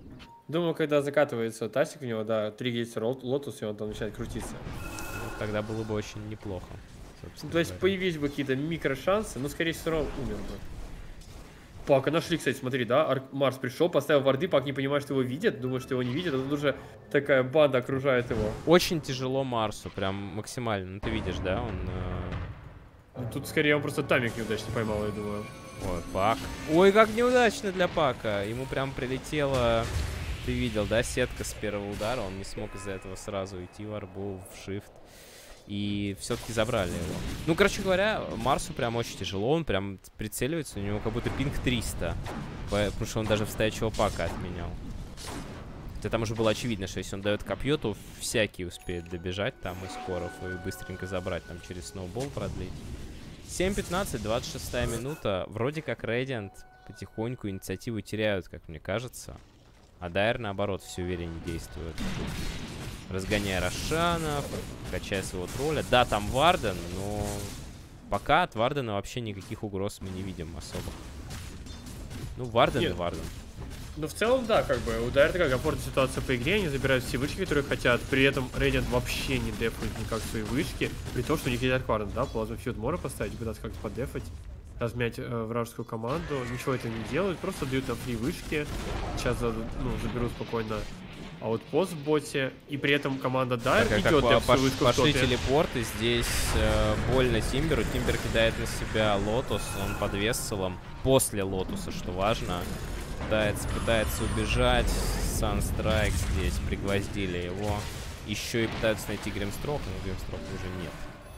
Думаю, когда закатывается тасик у него, да, триггерится лотус, и он там начинает крутиться. Ну, тогда было бы очень неплохо. Ну, то есть появились бы какие-то микрошансы, но, скорее всего, умер бы. Пака нашли, кстати, смотри, да, Марс пришел, поставил варды, Пак не понимает, что его видят, думает, что его не видят, а тут уже такая банда окружает его. Очень тяжело Марсу, прям максимально. Ну, ты видишь, да, он... Ну, тут, скорее, он просто тайминг неудачно поймал, я думаю. Ой, Пак. Ой, как неудачно для Пака. Ему прям прилетела... Ты видел, да, сетка с первого удара. Он не смог из-за этого сразу уйти в арбу, в шифт. И все-таки забрали его. Ну, короче говоря, Марсу прям очень тяжело. Он прям прицеливается. У него как будто пинг 300. Потому что он даже в стоячего Пака отменял. Хотя там уже было очевидно, что если он дает копье, то всякий успеет добежать там из коров и быстренько забрать, там через сноубол продлить. 7-15, 26 минута. Вроде как Radiant потихоньку инициативу теряют, как мне кажется. А Дайр, наоборот, все увереннее действует. Разгоняя Рошанов, качая своего тролля. Да, там Варден, но пока от Вардена вообще никаких угроз мы не видим особо. Ну, Варден и Варден. Ну, в целом, да, как бы, у Дайр такая комфортная ситуация по игре, они забирают все вышки, которые хотят, при этом Radiant вообще не дефает никак свои вышки, при том, что у них есть Аркварен, да, Плазма Фьюд можно поставить, пытаться как-то поддефать, размять вражескую команду, ничего это не делают, просто дают нам фри вышки, сейчас заберут спокойно аутпост в боте, и при этом команда Дайр идет деф вышку в пошли топе. телепорты, здесь больно Тимберу, Тимбер кидает на себя Лотус, он под весселом, после Лотуса, что важно. Пытается убежать. Санстрайк здесь. Пригвоздили его. Еще и пытаются найти Гримстрок, но Гримстрока уже нет.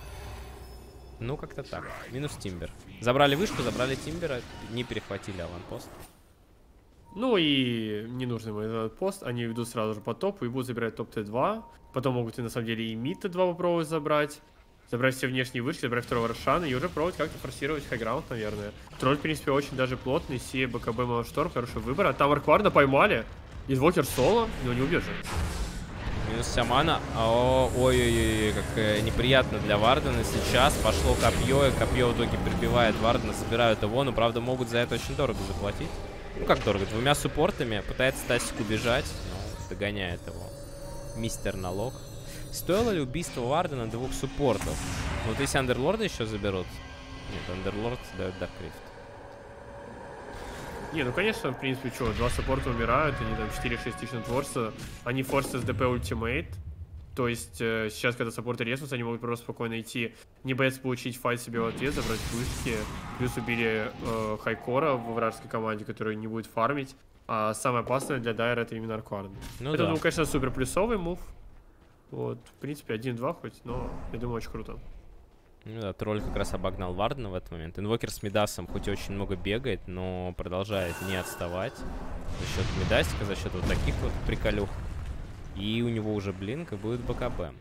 Ну, как-то так. Минус Тимбер. Забрали вышку, забрали Тимбера. Не перехватили аванпост. Ну и не нужен им этот пост. Они ведут сразу же по топу и будут забирать топ Т2. Потом могут и на самом деле и мид Т2 попробовать забрать. Забрать все внешние вышки, забрать второго Рошана и уже пробовать как-то форсировать хайграунд, наверное. Тролль, в принципе, очень даже плотный. Си, БКБ, Малошторм, хороший выбор. А там Аркварда поймали. Инвокер соло, но не убежит. Минус Самана. Ой-ой-ой, как неприятно для Вардена сейчас. Пошло копье, и копье в итоге прибивает Вардена, собирают его. Но, правда, могут за это очень дорого заплатить. Ну, как дорого? Двумя суппортами. Пытается Тасик убежать, но догоняет его мистер Налог. Стоило ли убийство Вардена двух суппортов? Вот если Андерлорда еще заберут. Нет, Андерлорд дает Даркрифт. Не, ну конечно, в принципе, что, два саппорта умирают, они там 4-6 тысяч творца. Они форсят СДП ультимейт. То есть сейчас, когда саппорты резнутся, они могут просто спокойно идти, не бояться получить файт себе в ответ, забрать вышки. Плюс убили Хайкора в вражеской команде, который не будет фармить. А самое опасное для Дайра это именно Арквард. Ну это, да. ну, конечно, супер плюсовый мув. Вот, в принципе, 1-2 хоть, но я думаю, очень круто. Ну да, тролль как раз обогнал Вардена в этот момент. Инвокер с Мидасом хоть и очень много бегает, но продолжает не отставать за счет Мидастика, за счет вот таких вот приколюх. И у него уже блинк и будет БКБ.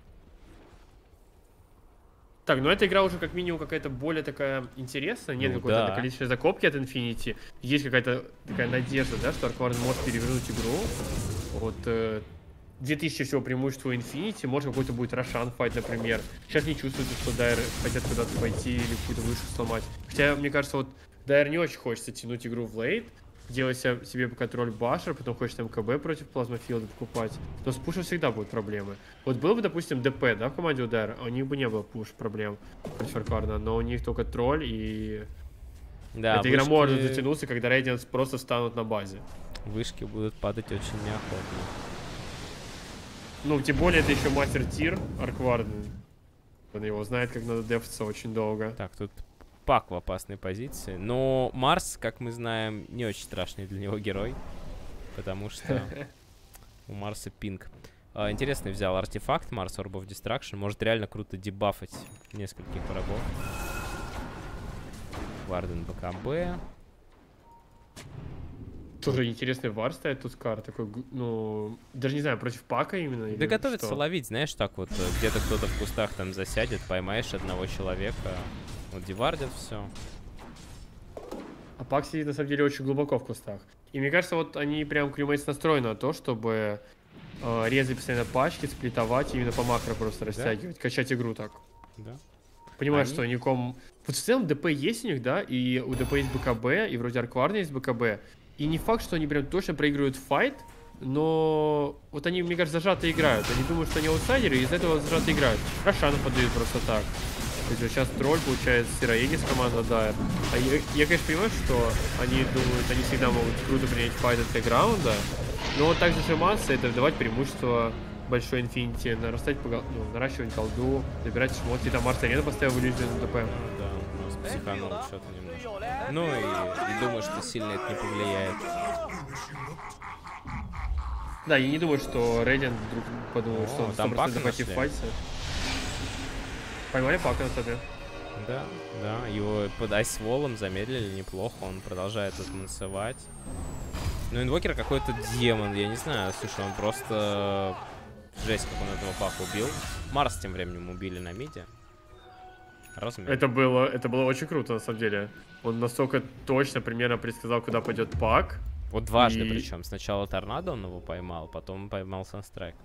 Так, ну эта игра уже как минимум какая-то более такая интересная. Нет какой-то количества закопки от Infinity. Есть какая-то такая надежда, да, что Арквард может перевернуть игру. Вот 2000 всего преимущества Infinity, может какой-то будет Рошан файт, например. Сейчас не чувствуется, что Дайр хотят куда-то пойти или какую-то вышку сломать. Хотя, мне кажется, вот Дайр не очень хочется тянуть игру в лейт, делать себе пока тролль башер, потом хочет МКБ против плазмофилда покупать. Но с пушем всегда будут проблемы. Вот был бы, допустим, ДП, да, в команде у Дайр, у них бы не было пуш проблем против Аркварда, но у них только тролль и... Да, эта игра может затянуться, когда Radiants просто встанут на базе. Вышки будут падать очень неохотно. Ну, тем более, это еще мастер-тир Арквард. Он его знает, как надо дефаться очень долго. Так, тут Пак в опасной позиции. Но Марс, как мы знаем, не очень страшный для него герой. Потому что у Марса пинг. Интересно, взял артефакт Марс, Orb of Destruction. Может реально круто дебафать нескольких врагов. Варден БКБ. Тоже интересный вар стоит тут Скар, такой, ну, даже не знаю, против Пака именно. Да готовится ловить, знаешь, так вот, где-то кто-то в кустах там засядет, поймаешь одного человека, вот девардят все. А Пак сидит на самом деле очень глубоко в кустах. И мне кажется, вот они прям крюмейтс настроены на то, чтобы резать постоянно пачки, сплитовать, и именно по макро просто растягивать, качать игру так. Да. Понимаешь, что ником... Вот в целом ДП есть у них, да, и у ДП есть БКБ, и вроде Аркварда есть БКБ. И не факт, что они прям точно проигрывают файт, Но вот они, мне кажется, зажато играют. Они думают, что они аутсайдеры, и из-за этого зажато играют. Рошану подают просто так. То есть вот сейчас тролль, получается, Сироегис команда Dire. А я, конечно, понимаю, что они думают, они всегда могут круто принять файт от граунда. Но вот так зажиматься, это давать преимущество большой инфинити, нарастать, наращивать голду, забирать шмотки. Там Марс Арена поставил вылезли на ДП. Да, просто психанул что-то немножко. Ну и думаю, что сильно это не повлияет. Да, я не думаю, что Рейдиан вдруг подумал, что он там 100% пойти в файте. Поймали Пака на тобе. Да, да, его под айсволом замедлили неплохо, он продолжает тут мансовать. Ну, инвокер какой-то демон, я не знаю, слушай, он просто... Жесть, как он этого Пака убил. Марс тем временем убили на миде. Размен. Это было очень круто, на самом деле. Он настолько точно примерно предсказал, куда пойдет Пак. Вот дважды причем. Сначала торнадо он его поймал, потом поймал Санстрайк.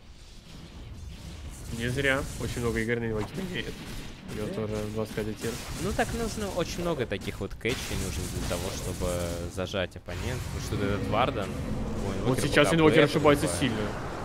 Не зря. Очень много игр на инвокере имеет. У него тоже 25 тир. Ну так нужно, очень много таких вот кэтчей нужно для того, чтобы зажать оппонента. Потому что этот Вардан... Вот сейчас инвокер ошибается сильно.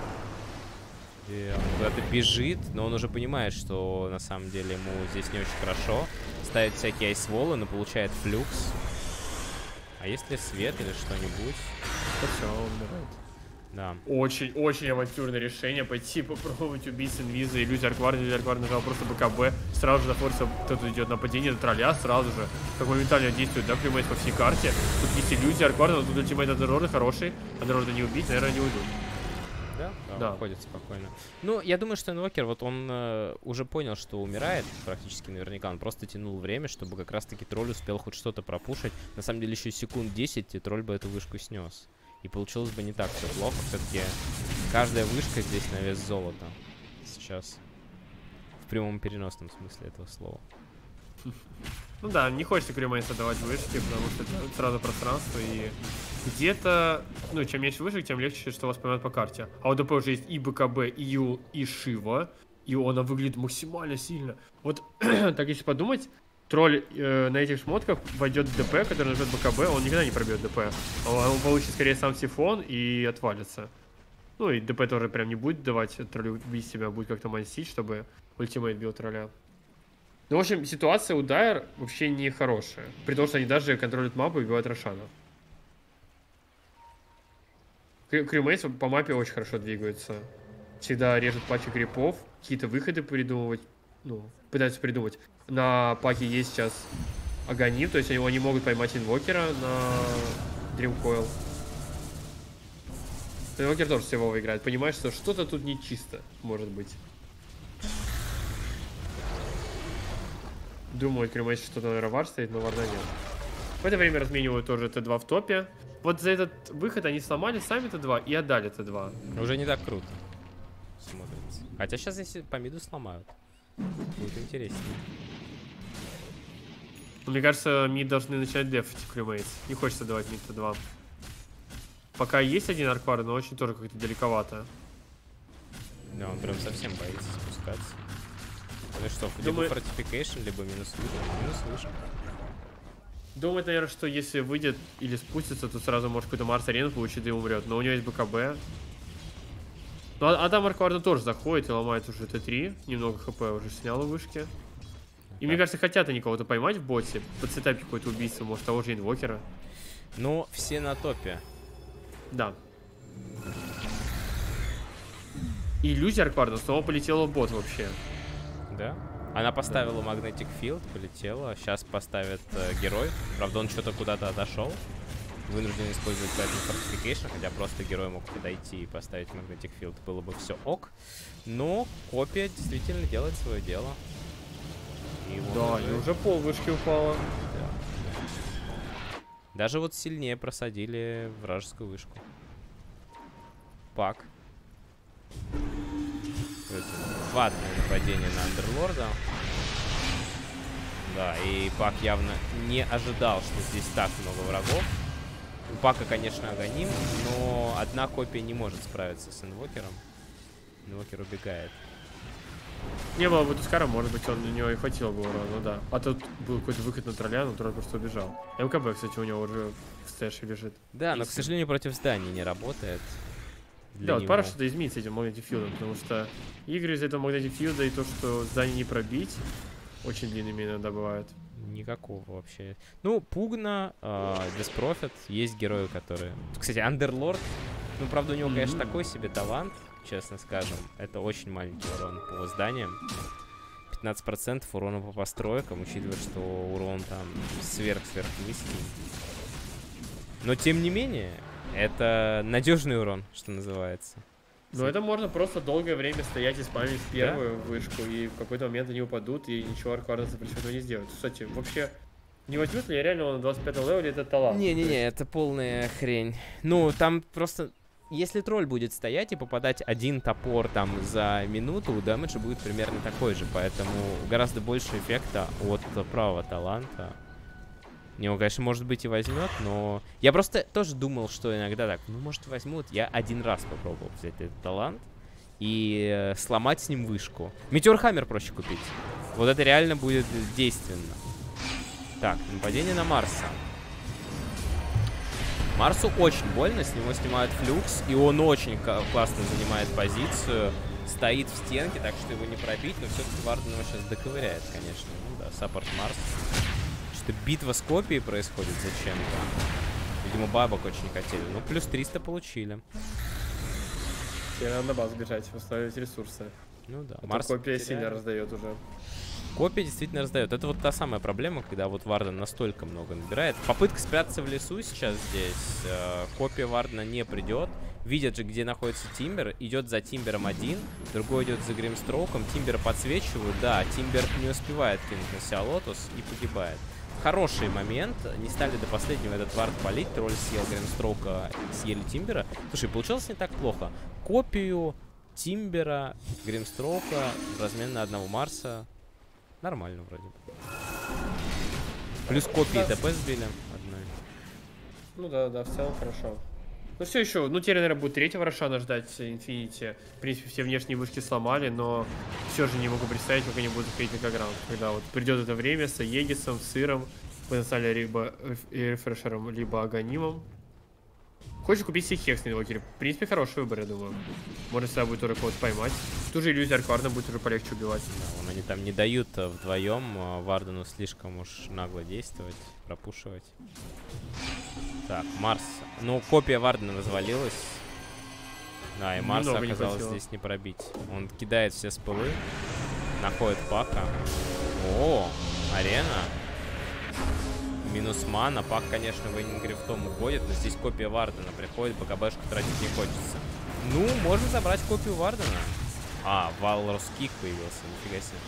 И он куда-то бежит, но он уже понимает, что на самом деле ему здесь не очень хорошо. Ставит всякие айсволы, но получает флюкс. А есть ли свет или что-нибудь? Это все, он умирает. Да. Очень авантюрное решение пойти попробовать убить с инвиза. Иллюзия Аркварда. Иллюзия Аркварда нажал просто БКБ. Сразу же на форсе кто-то идет нападение на тролля. Сразу же. Как моментально действует, да, Крюмейс по всей карте. Тут есть иллюзия Аркварда, но тут ультимейт Андерорда хороший. Андерорда не убить, наверное, не уйдут. Да, уходит спокойно. Ну, я думаю, что инвокер, вот он уже понял, что умирает практически наверняка. Он просто тянул время, чтобы как раз-таки тролль успел хоть что-то пропушить. На самом деле, еще секунд 10, и тролль бы эту вышку снес. И получилось бы не так все плохо. Все-таки каждая вышка здесь на вес золота. Сейчас. В прямом переносном смысле этого слова. Ну да, не хочется Крюмейса давать вышки, потому что это сразу пространство и где-то, ну, чем меньше вышек, тем легче, что вас поймают по карте. А у ДП уже есть и БКБ, и Юл, и Шива, и она выглядит максимально сильно. Вот, так если подумать, тролль на этих шмотках войдет в ДП, который нажмет БКБ, он никогда не пробьет ДП. Он получит скорее сам сифон и отвалится. Ну и ДП тоже прям не будет давать троллю убить себя, будет как-то мансить, чтобы ультимейт бил тролля. Ну, в общем, ситуация у Dire вообще не хорошая. При том, что они даже контролируют мапу и убивают Рошана. Крюмейс по мапе очень хорошо двигаются. Всегда режут пачи крипов, какие-то выходы придумывать, ну, пытаются придумать. На паке есть сейчас Аганим, то есть они могут поймать инвокера на Дримкоил. Инвокер тоже всего играет, понимаешь, что что-то тут нечисто, может быть. Думаю, Крюмейс что-то, наверное, вар стоит, но варда нет. В это время разменивают тоже Т2 в топе. Вот за этот выход они сломали сами Т2 и отдали Т2. Уже не так круто смотрится. Хотя сейчас если по миду сломают, будет интереснее. Мне кажется, мид должны начать дефать Крюмейс. Не хочется давать мид Т2. Пока есть один арквар, но очень тоже как-то далековато. Да, он прям совсем боится спускаться. Ну что, Думаю... либо фортификейшн, либо минус выше. Думает, наверное, что если выйдет или спустится, то сразу может какой-то Марс Арену получит и умрет. Но у него есть БКБ. Ну, а там Аркварда тоже заходит и ломает уже Т3. Немного ХП уже снял у вышки. И мне кажется, хотят они кого-то поймать в боте. Подсетапить какое-то убийство, может, того же инвокера. Ну, все на топе. Да. И иллюзия Аркварда снова полетела в бот вообще. Да? Она поставила Magnetic Field, полетела. Сейчас поставит герой. Правда, он что-то куда-то отошел. Вынужден использовать поэтому Fortification, хотя просто герой мог подойти и поставить Magnetic Field. Было бы все ок. Но копия действительно делает свое дело. И да, и уже пол вышки упала. Да. Даже вот сильнее просадили вражескую вышку. Пак. Ватное нападение на Андерлорда. Да, и Пак явно не ожидал, что здесь так много врагов. У Пака, конечно, Аганим, но одна копия не может справиться с инвокером. Инвокер убегает. Не было бы Тускара, может быть, он на него и хватило бы урона, да. А тут был какой-то выход на тролля, но тролль просто убежал. МКБ, кстати, у него уже в стэше лежит. Да, но, к сожалению, против зданий не работает. Да, вот пора что-то изменить с этим Magnetic Field, потому что игры из этого Magnetic Field и то, что здание не пробить, очень длинными иногда бывает. Никакого вообще. Ну, Пугна, Disprofit, есть герои, которые... Кстати, Underlord, ну, правда, у него, конечно, такой себе талант, честно скажем. Это очень маленький урон по зданиям. 15% урона по постройкам, учитывая, что урон там сверх-сверх низкий. Но, тем не менее, это надежный урон, что называется. Ну, это можно просто долгое время стоять и спамить первую вышку, и в какой-то момент они упадут, и ничего Аркварда запрещенного не сделают. Кстати, вообще, не возьмут ли реально он на 25-м левеле этот талант? Не-не-не, это полная хрень. Ну, там просто... Если тролль будет стоять и попадать один топор там за минуту, дэмэдж будет примерно такой же, поэтому гораздо больше эффекта от правого таланта. Него, конечно, может быть и возьмет, но... Я просто тоже думал, что иногда так, ну, может, возьмут. Я один раз попробовал взять этот талант и сломать с ним вышку. Метеор Хаммер проще купить. Вот это реально будет действенно. Так, нападение на Марса. Марсу очень больно, с него снимают флюкс, и он очень классно занимает позицию. Стоит в стенке, так что его не пробить, но все-таки Варден его сейчас доковыряет, конечно. Ну да, саппорт Марс. Что битва с копией происходит зачем-то. Видимо, бабок очень хотели. Ну, плюс 300 получили. Тебе надо на базу бежать, восстанавливать ресурсы. Ну да. Марс копия сильно раздает уже. Копия действительно раздает. Это вот та самая проблема, когда вот Варден настолько много набирает. Попытка спрятаться в лесу сейчас здесь. Копия Вардена не придет. Видят же, где находится Тимбер. Идет за Тимбером один. Другой идет за Гримстроуком. Тимбера подсвечивают. Да, Тимбер не успевает кинуть на себя Лотус и погибает. Хороший момент. Не стали до последнего этот вард палить. Тролль съел Гримстроука, съели Тимбера. Слушай, получилось не так плохо. Копию Тимбера, Гримстроука в размен на одного Марса. Нормально вроде бы. Плюс копии ТП сбили одной. Ну да, в целом хорошо. Ну все еще, ну теперь, наверное, будет третьего Рошана ждать Инфинити. В принципе, все внешние вышки сломали, но все же не могу представить, как они будут заходить на Каграунд. Когда вот придет это время с Аегисом, Сыром, потенциально либо Рефрешером, либо Аганимом. Хочешь купить себе Хекс на инвокере? В принципе, хороший выбор, я думаю. Можно всегда будет тоже кого-то поймать. Ту же иллюзию Аркварда будет уже полегче убивать. Да, вон они там не дают вдвоем Вардену слишком уж нагло действовать, пропушивать. Так, Марс. Ну, копия Вардена развалилась. Да, и Марса оказалось здесь не пробить. Он кидает все спылы. Находит Пака. О, арена. Минус мана. Пак, конечно, Вейнингрифтом уходит, но здесь копия Вардена приходит. БКБшку тратить не хочется. Ну, можно забрать копию Вардена. А, Валрус Кик появился. Нифига себе.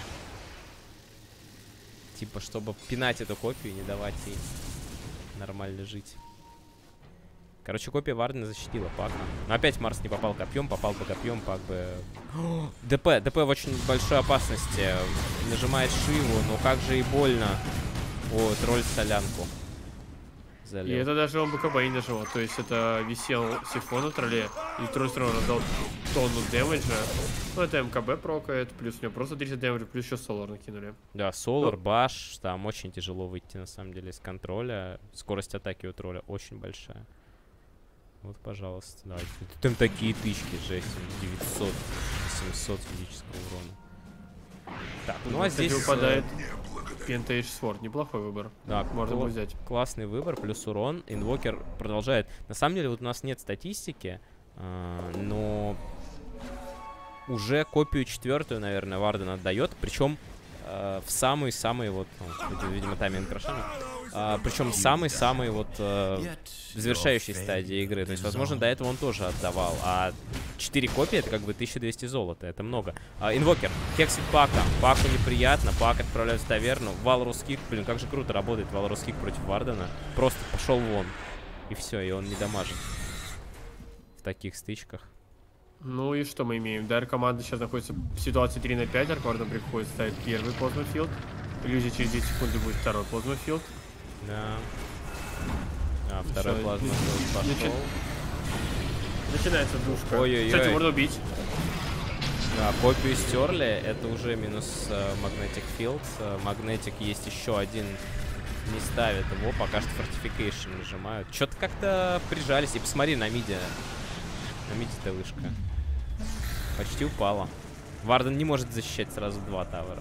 Типа, чтобы пинать эту копию и не давать ей нормально жить. Короче, копия Вардена защитила Пака. Но опять Марс не попал копьем, попал по копьем, Пак бы... ДП в очень большой опасности. Нажимает Шиву, но как же и больно. О, тролль солянку залил. И это даже он БКБ не нажимал. То есть это висел сифон в тролле, и тролль все равно раздал тонну дэмэджа. Ну, это МКБ прокает, плюс у него просто 30 дэмэджа, плюс еще Солар накинули. Да, Солар, баш, там очень тяжело выйти, на самом деле, из контроля. Скорость атаки у тролля очень большая. Вот, пожалуйста, давайте. Там такие тычки, жесть, 900, 700 физического урона. Так, ну а здесь... выпадает Пентейдж Сворд, неплохой выбор. Да, можно будет взять. Классный выбор, плюс урон. Инвокер продолжает. На самом деле, вот у нас нет статистики, но уже копию 4-ю, наверное, Варден отдает. Причем в самый-самый вот... видимо, тайминг Рошана. Причем самый-самый вот завершающей стадии игры. То есть, возможно, до этого он тоже отдавал. А 4 копии — это как бы 1200 золота. Это много. Инвокер. Хексит Пака. Паку неприятно. Пак отправляют в таверну. Валрус Кик. Блин, как же круто работает Валрус Кик против Вардена. Просто пошел вон. И все, и он не дамажит. В таких стычках. Ну и что мы имеем? Дайр команда сейчас находится в ситуации 3 на 5. Арквардом приходит ставить первый плазмофилд. Иллюзия через 10 секунд будет второй плазмофилд. Да. Второй плазмофилд пошел. Начинается душка. Ой-ой-ой. Кстати, можно убить. Да, копию стерли. Это уже минус Magnetic Field. Magnetic есть еще один. Не ставят его. Пока что Fortification нажимают. Что-то как-то прижались. И посмотри на миде. На миде-то вышка. Почти упала. Варден не может защищать сразу 2 тавера.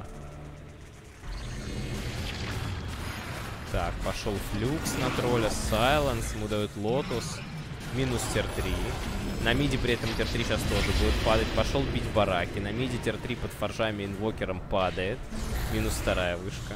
Так, пошел флюкс на тролля. Сайленс, ему дают лотус. Минус тир-3. На миде при этом тир-3 сейчас тоже будет падать. Пошел бить бараки. На миде тир-3 под форжами инвокером падает. Минус 2 вышка.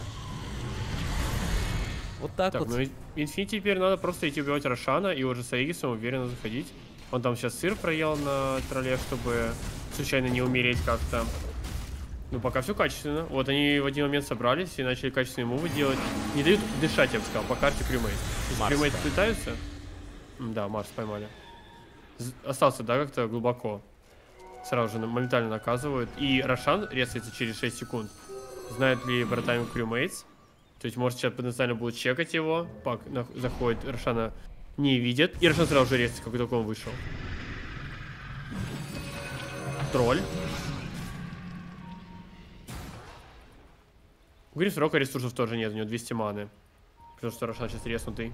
Вот так вот. Ну, Инфинити теперь надо просто идти убивать Рошана и уже с Аегисом уверенно заходить. Он там сейчас сыр проел на тролле, чтобы случайно не умереть как-то. Ну, пока все качественно. Вот они в один момент собрались и начали качественные мувы делать. Не дают дышать, я бы сказал, по карте Крюмейт. Крюмейт пытаются? Да, Марс поймали. Остался, да, как-то глубоко. Сразу же моментально наказывают. И Рошан резается через 6 секунд. Знает ли братами Крюмейтс? То есть, может, сейчас потенциально будут чекать его. Пак заходит, Рошана не видит. И Рошан сразу же резается, как только он вышел. Тролль. У Грифрока ресурсов тоже нет, у него 200 маны. Потому что Рошан сейчас резнутый.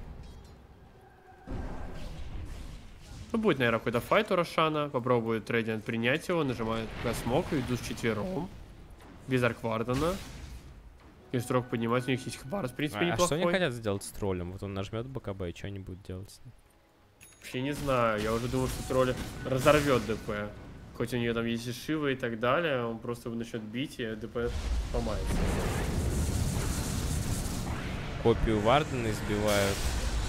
Ну, будет, наверное, какой-то файт у Рошана. Попробует Рейдиант принять его, нажимает смог и идут вчетвером. Без Арквардена. Грифрок поднимать, у них есть Барс, в принципе, неплохой. А что они хотят сделать с троллем? Вот он нажмет БКБ, и что они будут делать с ним? Вообще не знаю, я уже думаю, что тролль разорвет ДП. Хоть у нее там есть и Шива и так далее, он просто начнет бить, и ДП помается. Копию Вардена избивают.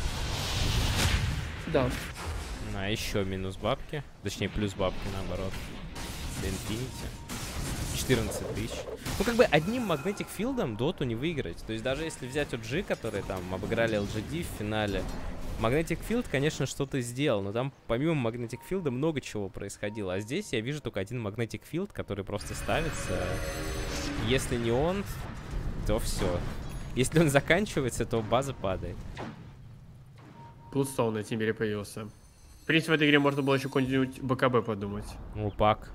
Да. А еще минус бабки. Точнее, плюс бабки, наоборот. Для Инфинити. 14 тысяч. Ну, как бы одним магнетик филдом доту не выиграть. То есть даже если взять OG, которые там обыграли LGD в финале, магнетик филд, конечно, что-то сделал, но там помимо магнетик филда много чего происходило. А здесь я вижу только один магнетик филд, который просто ставится. Если не он, то все. Если он заканчивается, то база падает. Блудстоун на Тимбере появился. В принципе, в этой игре можно было еще какой-нибудь БКБ подумать. Ну, пак.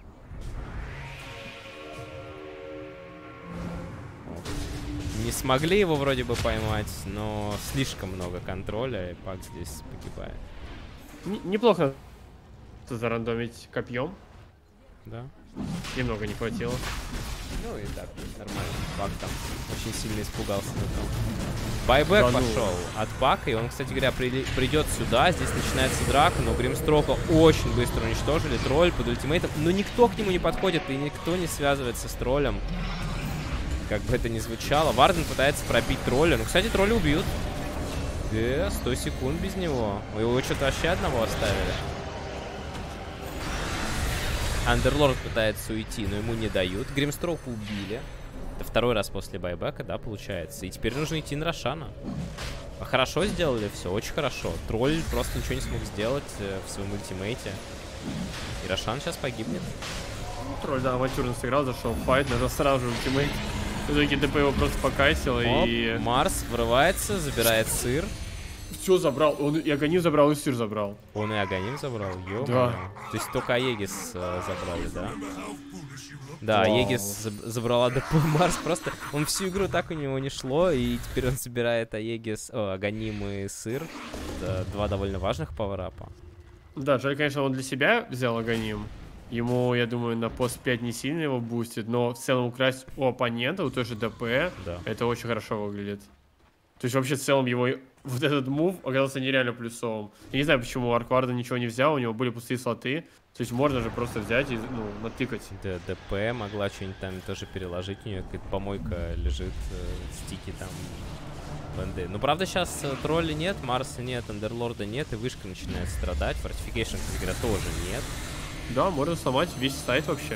Не смогли его вроде бы поймать, но слишком много контроля, и пак здесь погибает. Неплохо зарандомить копьем. Да. Немного не хватило. Ну и так, нормально. Пак там очень сильно испугался. Байбек Да, пошел от Пака, и он, кстати говоря, придет сюда. Здесь начинается драка, но Гримстрока очень быстро уничтожили. Тролль под ультимейтом, но никто к нему не подходит, и никто не связывается с троллем. Как бы это ни звучало. Варден пытается пробить тролля. Ну, кстати, тролля убьют. 100 секунд без него. Его что-то вообще одного оставили. Андерлорд пытается уйти, но ему не дают. Гримстроука убили. Это второй раз после байбека, да, получается. И теперь нужно идти на Рошана. Хорошо сделали все, очень хорошо. Тролль просто ничего не смог сделать в своем ультимейте. И Рошан сейчас погибнет. Тролль, да, авантюрно сыграл, зашел в файт, нажал сразу же ультимейт. В итоге ДП его просто покайсил. И... Марс врывается, забирает сыр. Все забрал, он и Аганим забрал, и сыр забрал. Он и Аганим забрал, ё-моё. Да. То есть только Аегис забрали, да? Да, Аегис забрала ДП. Марс просто... Он всю игру так у него не шло, и теперь он собирает Аегис, Аганим и сыр. Это 2 довольно важных пауэрапа. Да, жаль, конечно, он для себя взял Аганим. Ему, я думаю, на пост 5 не сильно его бустит, но в целом украсть у оппонента, у той же ДП, да, это очень хорошо выглядит. То есть вообще в целом его вот этот мув оказался нереально плюсовым. Я не знаю, почему у Аркварда ничего не взял, у него были пустые слоты. То есть можно же просто взять и, ну, натыкать. Да, ДП могла что-нибудь там тоже переложить, у нее какая-то помойка лежит, стики там, бенды. Ну, правда, сейчас тролля нет, Марса нет, Андерлорда нет, и вышка начинает страдать. Фортификейшн, кстати говоря, тоже нет. Да, можно сломать весь сайт вообще.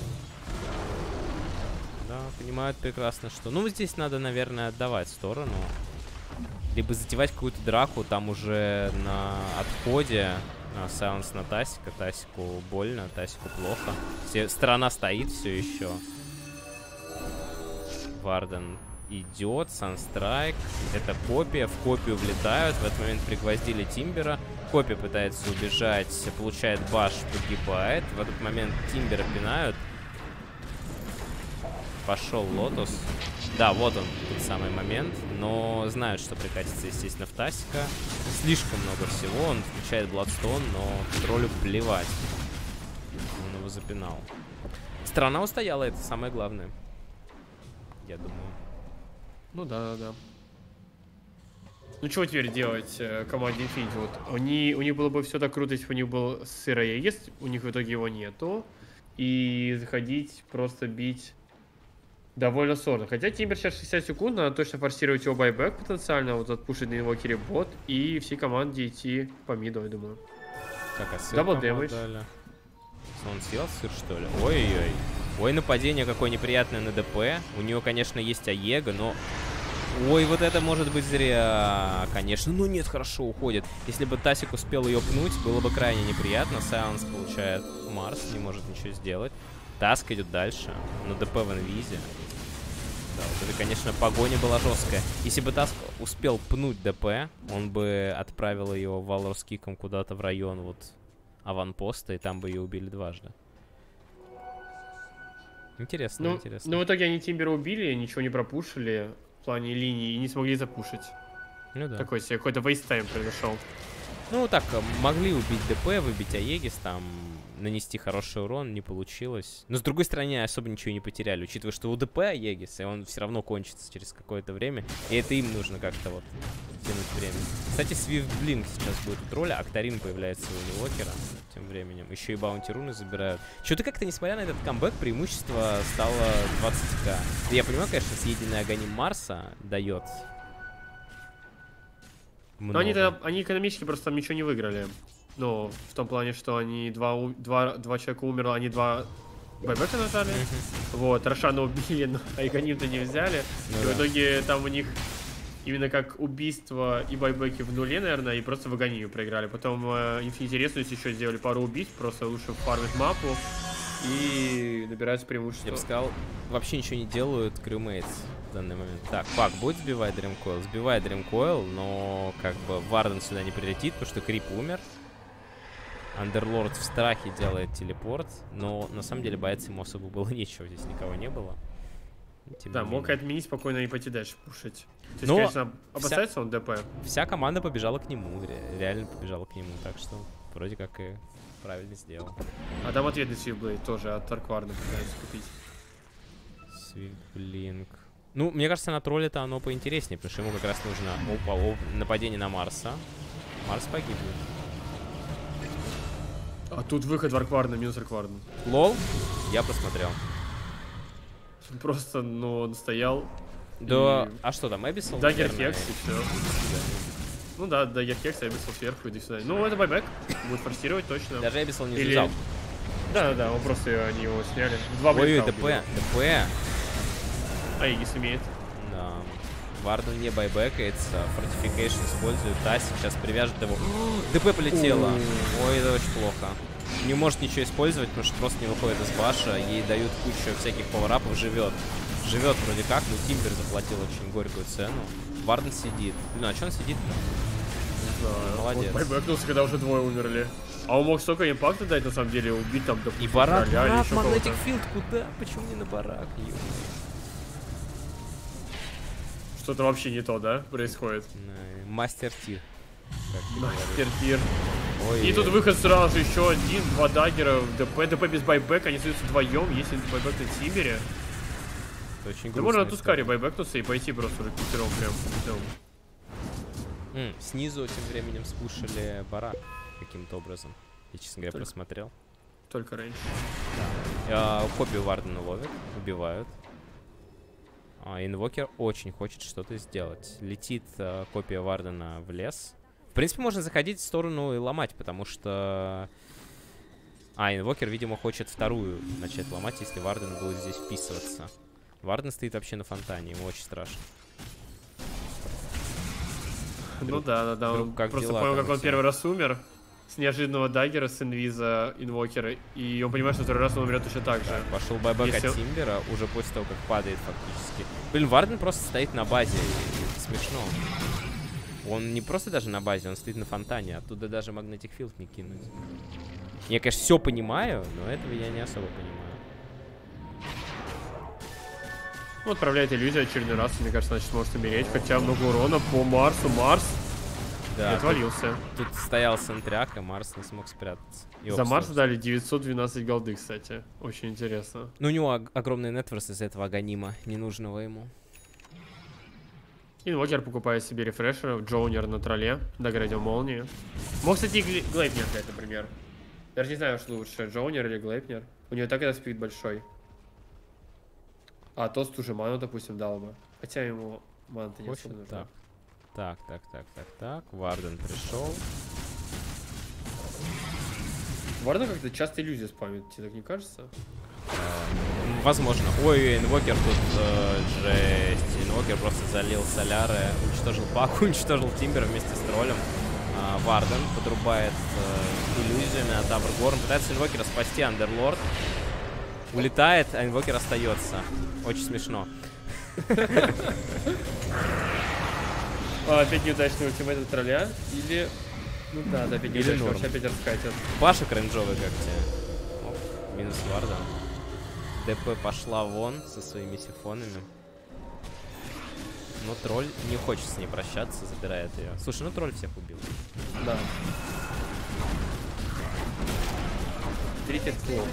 Да, понимают прекрасно, что... Ну, здесь надо, наверное, отдавать сторону. Либо затевать какую-то драку там уже на отходе. Сайленс на Тасика. Тасику больно, Тасику плохо. Сторона стоит все еще. Варден идет, Санстрайк. Это копия, в копию влетают. В этот момент пригвоздили Тимбера. Копия пытается убежать, получает баш, погибает. В этот момент Тимбера пинают. Пошел Лотус. Да, вот он, тот самый момент. Но знают, что прикатится, естественно, в Тасика. Слишком много всего. Он включает Бладстоун, но троллю плевать. он его запинал. Страна устояла, это самое главное. Я думаю. Ну да. Ну что теперь делать команде Infinity? Вот у них было бы все так круто, если бы у них был Сыра Егис, у них в итоге его нету. И заходить, просто бить довольно сложно. Хотя Тимбер сейчас 60 секунд, надо точно форсировать его байбек потенциально, вот отпушить на инвокере бот и всей команде идти по миду, я думаю. Так, а сыр Дабл кому дэмэдж. дали? Он съел сыр, что ли? Ой-ой-ой. Ой, нападение какое неприятное на ДП. У него, конечно, есть Аега, но... Ой, вот это может быть зря, конечно. Ну нет, хорошо уходит. Если бы Тасик успел ее пнуть, было бы крайне неприятно. Сайленс получает Марс, не может ничего сделать. Таск идет дальше, но ДП в инвизе. Да, вот это, конечно, погоня была жесткая. Если бы Таск успел пнуть ДП, он бы отправил ее Валор с киком куда-то в район вот аванпоста, и там бы ее убили дважды. Интересно, интересно. Ну, в итоге они Тимбера убили, ничего не пропушили в плане линии и не смогли запушить. Ну да. Такой себе какой-то вейстайм произошел. Ну так, могли убить ДП, выбить Аегис, там, нанести хороший урон, не получилось. Но с другой стороны, особо ничего не потеряли, учитывая, что у ДП Аегис, и он все равно кончится через какое-то время. И это им нужно как-то вот тянуть время. Кстати, Swift Blink сейчас будет у тролля, Актарин появляется у Невокера тем временем. Еще и баунти руны забирают. Что-то как-то, несмотря на этот камбэк, преимущество стало 20к. Я понимаю, конечно, съеденный огонь Марса дает. Но они экономически просто там ничего не выиграли. Ну, в том плане, что они два человека умерло, они два байбека нажали. Вот, Рошана убили, но Айконим-то не взяли. И в итоге там у них именно как убийство и байбеки в нуле, наверное, и просто в агонию проиграли. Потом Infinity Resource еще сделали пару убийств, просто лучше фармить мапу и набираются преимущества. Я бы сказал, вообще ничего не делают Crewmates в данный момент. Так, Пак будет сбивать Dream Coil? Сбивает Dream Coil, но как бы Варден сюда не прилетит, потому что Крип умер. Андерлорд в страхе делает телепорт, но на самом деле бояться ему особо было нечего, здесь никого не было. Да, мог отменить спокойно и пойти дальше пушить. То есть, конечно, опасается он ДП. Вся команда побежала к нему, реально побежала к нему, так что вроде как и правильно сделал. А там ответный Свифтблейд тоже от Таркварда пытается купить. Свифтблинк. Ну, мне кажется, на тролле-то оно поинтереснее, потому что ему как раз нужно нападение на Марса. Марс погибнет. А тут выход в Аркварна, минус Аркварна. Лол, я посмотрел. Просто, ну, он стоял. Да, и... а что там, Эбисел? Даггер Хекс и все. Ну да, Даггер Хекс, Эбисел сверху, иди сюда. Ну, это байбек, будет форсировать точно. Даже Эбисел не взял. Да, он просто, они его сняли. Два ой, ДП. А Игис имеет. Да. Варден не байбекается, фортификейшн использует, Тасик сейчас привяжет его. ДП полетела. Ой, это очень плохо. Не может ничего использовать, потому что просто не выходит из баша. Ей дают кучу всяких пауэрапов, живет. Живет вроде как, но Тимбер заплатил очень горькую цену. Варден сидит. Блин, а что он сидит-то? Не знаю. Молодец. Он байбекнулся, когда уже двое умерли. А он мог столько импакта дать, на самом деле, убить там, допустим, И барак, Магнетик Филд, куда? Почему не на барак? Что-то вообще не то, да, происходит? Мастер Тир. Мастер Тир. Ой, и тут выход сразу, еще один, два даггера в ДП. ДП без байбека, они остаются вдвоем, если байбек на Тимбере. Очень грустно. Да можно на Тускаре байбекнуться и пойти просто уже пятером прям. Снизу тем временем спушили барак каким-то образом. Я, честно говоря, просмотрел. Только раньше. Да. Копию Вардена ловят, убивают. Инвокер очень хочет что-то сделать. Летит копия Вардена в лес. В принципе, можно заходить в сторону и ломать, потому что... Инвокер, видимо, хочет вторую начать ломать, если Варден будет здесь вписываться. Варден стоит вообще на фонтане, ему очень страшно. Ну да. Он как просто дела, понял, как он всё. первый раз умер. С неожиданного даггера, с инвиза инвокера. И он понимает, что второй раз он умрет точно так же. Пошел байбек от Тимбера уже после того, как падает фактически. Блин, Варден просто стоит на базе. И это смешно. Он не просто даже на базе, он стоит на фонтане. Оттуда даже Magnetic Field не кинуть. Я, конечно, все понимаю, но этого я не особо понимаю. Ну, отправляет иллюзию очередной раз. Мне кажется, значит, может умереть. Хотя много урона по Марсу. Марс И Да, отвалился. тут стоял Сентряк, и Марс не смог спрятаться. И За Окс Марса тоже. дали 912 голды, кстати. Очень интересно. Ну, у него огромный нетворс из-за этого Аганима, ненужного ему. Инвокер покупает себе рефрешер, Джоунер на тролле, доградил молнии. Мог, кстати, и Глейпнер взять, например. Даже не знаю, что лучше, Джоунер или Глейпнер. У него так это спид большой. А Тост уже ману, допустим, дал бы. Хотя ему мана-то не В особо общем, нужна. так. Варден пришел. Варда как-то часто иллюзии спамит, тебе так не кажется? Возможно. Ой, Инвокер тут жесть. Инвокер просто залил соляры, уничтожил Паку, уничтожил Тимбера вместе с троллем. Варден подрубает иллюзиями от Абргорн. Пытается Инвокера спасти, Андерлорд. Улетает, а Инвокер остается. Очень смешно. Опять неудачный ультимейт от тролля? Или... Ну да, опять Или неудачный, норм. вообще опять раскатит. Паша кринжовый как тебе. Оп, минус Варден. ДП пошла вон со своими сифонами. Но тролль не хочет с ней прощаться, забирает ее. Слушай, ну тролль всех убил. Да. Третий слов.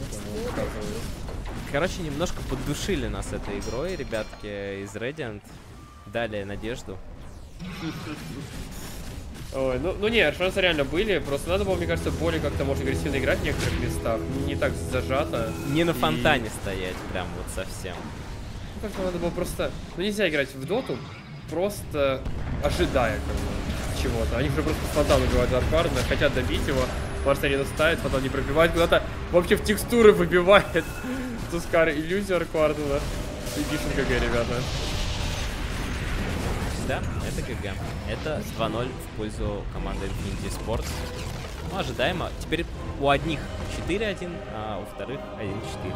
Короче, немножко поддушили нас этой игрой, ребятки из Radiant. Дали надежду. Ой, ну не, шансы реально были, просто надо было, мне кажется, более как-то, может, агрессивно играть в некоторых местах, не так зажато. Не на И- фонтане стоять, прям вот совсем. Ну, как-то надо было просто, ну нельзя играть в доту, просто ожидая как бы чего-то. Они уже просто с фонтана убивают Арквардена, хотят добить его, Марс не достает, фонтан не пробивает, куда-то вообще в текстуры выбивает Тускар иллюзию Арквардена. И пишет ГГ, ребята. Да, это ГГ. Это 2-0 в пользу команды Infinity Sports. Ну, ожидаемо. Теперь у одних 4-1, а у вторых 1-4.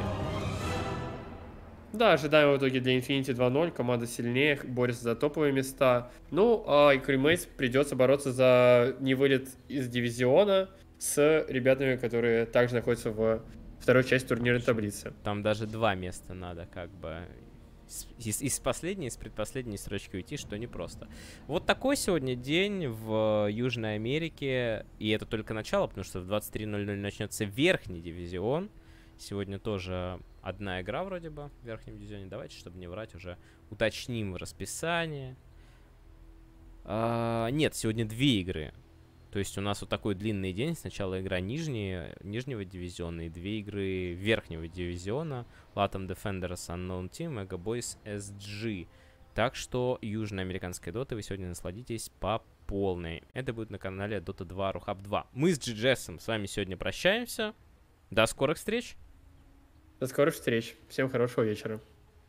Да, ожидаем в итоге для Infinity 2-0, команда сильнее, борется за топовые места. Ну, а Crewmates придется бороться за невылет из дивизиона с ребятами, которые также находятся в второй части турнирной таблицы. Там даже 2 места надо как бы из последней, из предпоследней строчки уйти, что непросто. Вот такой сегодня день в Южной Америке. И это только начало, потому что в 23:00 начнется верхний дивизион. Сегодня тоже одна игра вроде бы в верхнем дивизионе. Давайте, чтобы не врать, уже уточним расписание. Нет, сегодня 2 игры. То есть у нас вот такой длинный день. Сначала игра нижнего дивизиона и 2 игры верхнего дивизиона. Latam Defenders Unknown Team, Mega Boys SG. Так что южноамериканской доты вы сегодня насладитесь по полной. Это будет на канале Dota 2 Рухаб 2. Мы с GGS с вами сегодня прощаемся. До скорых встреч! До скорых встреч. Всем хорошего вечера.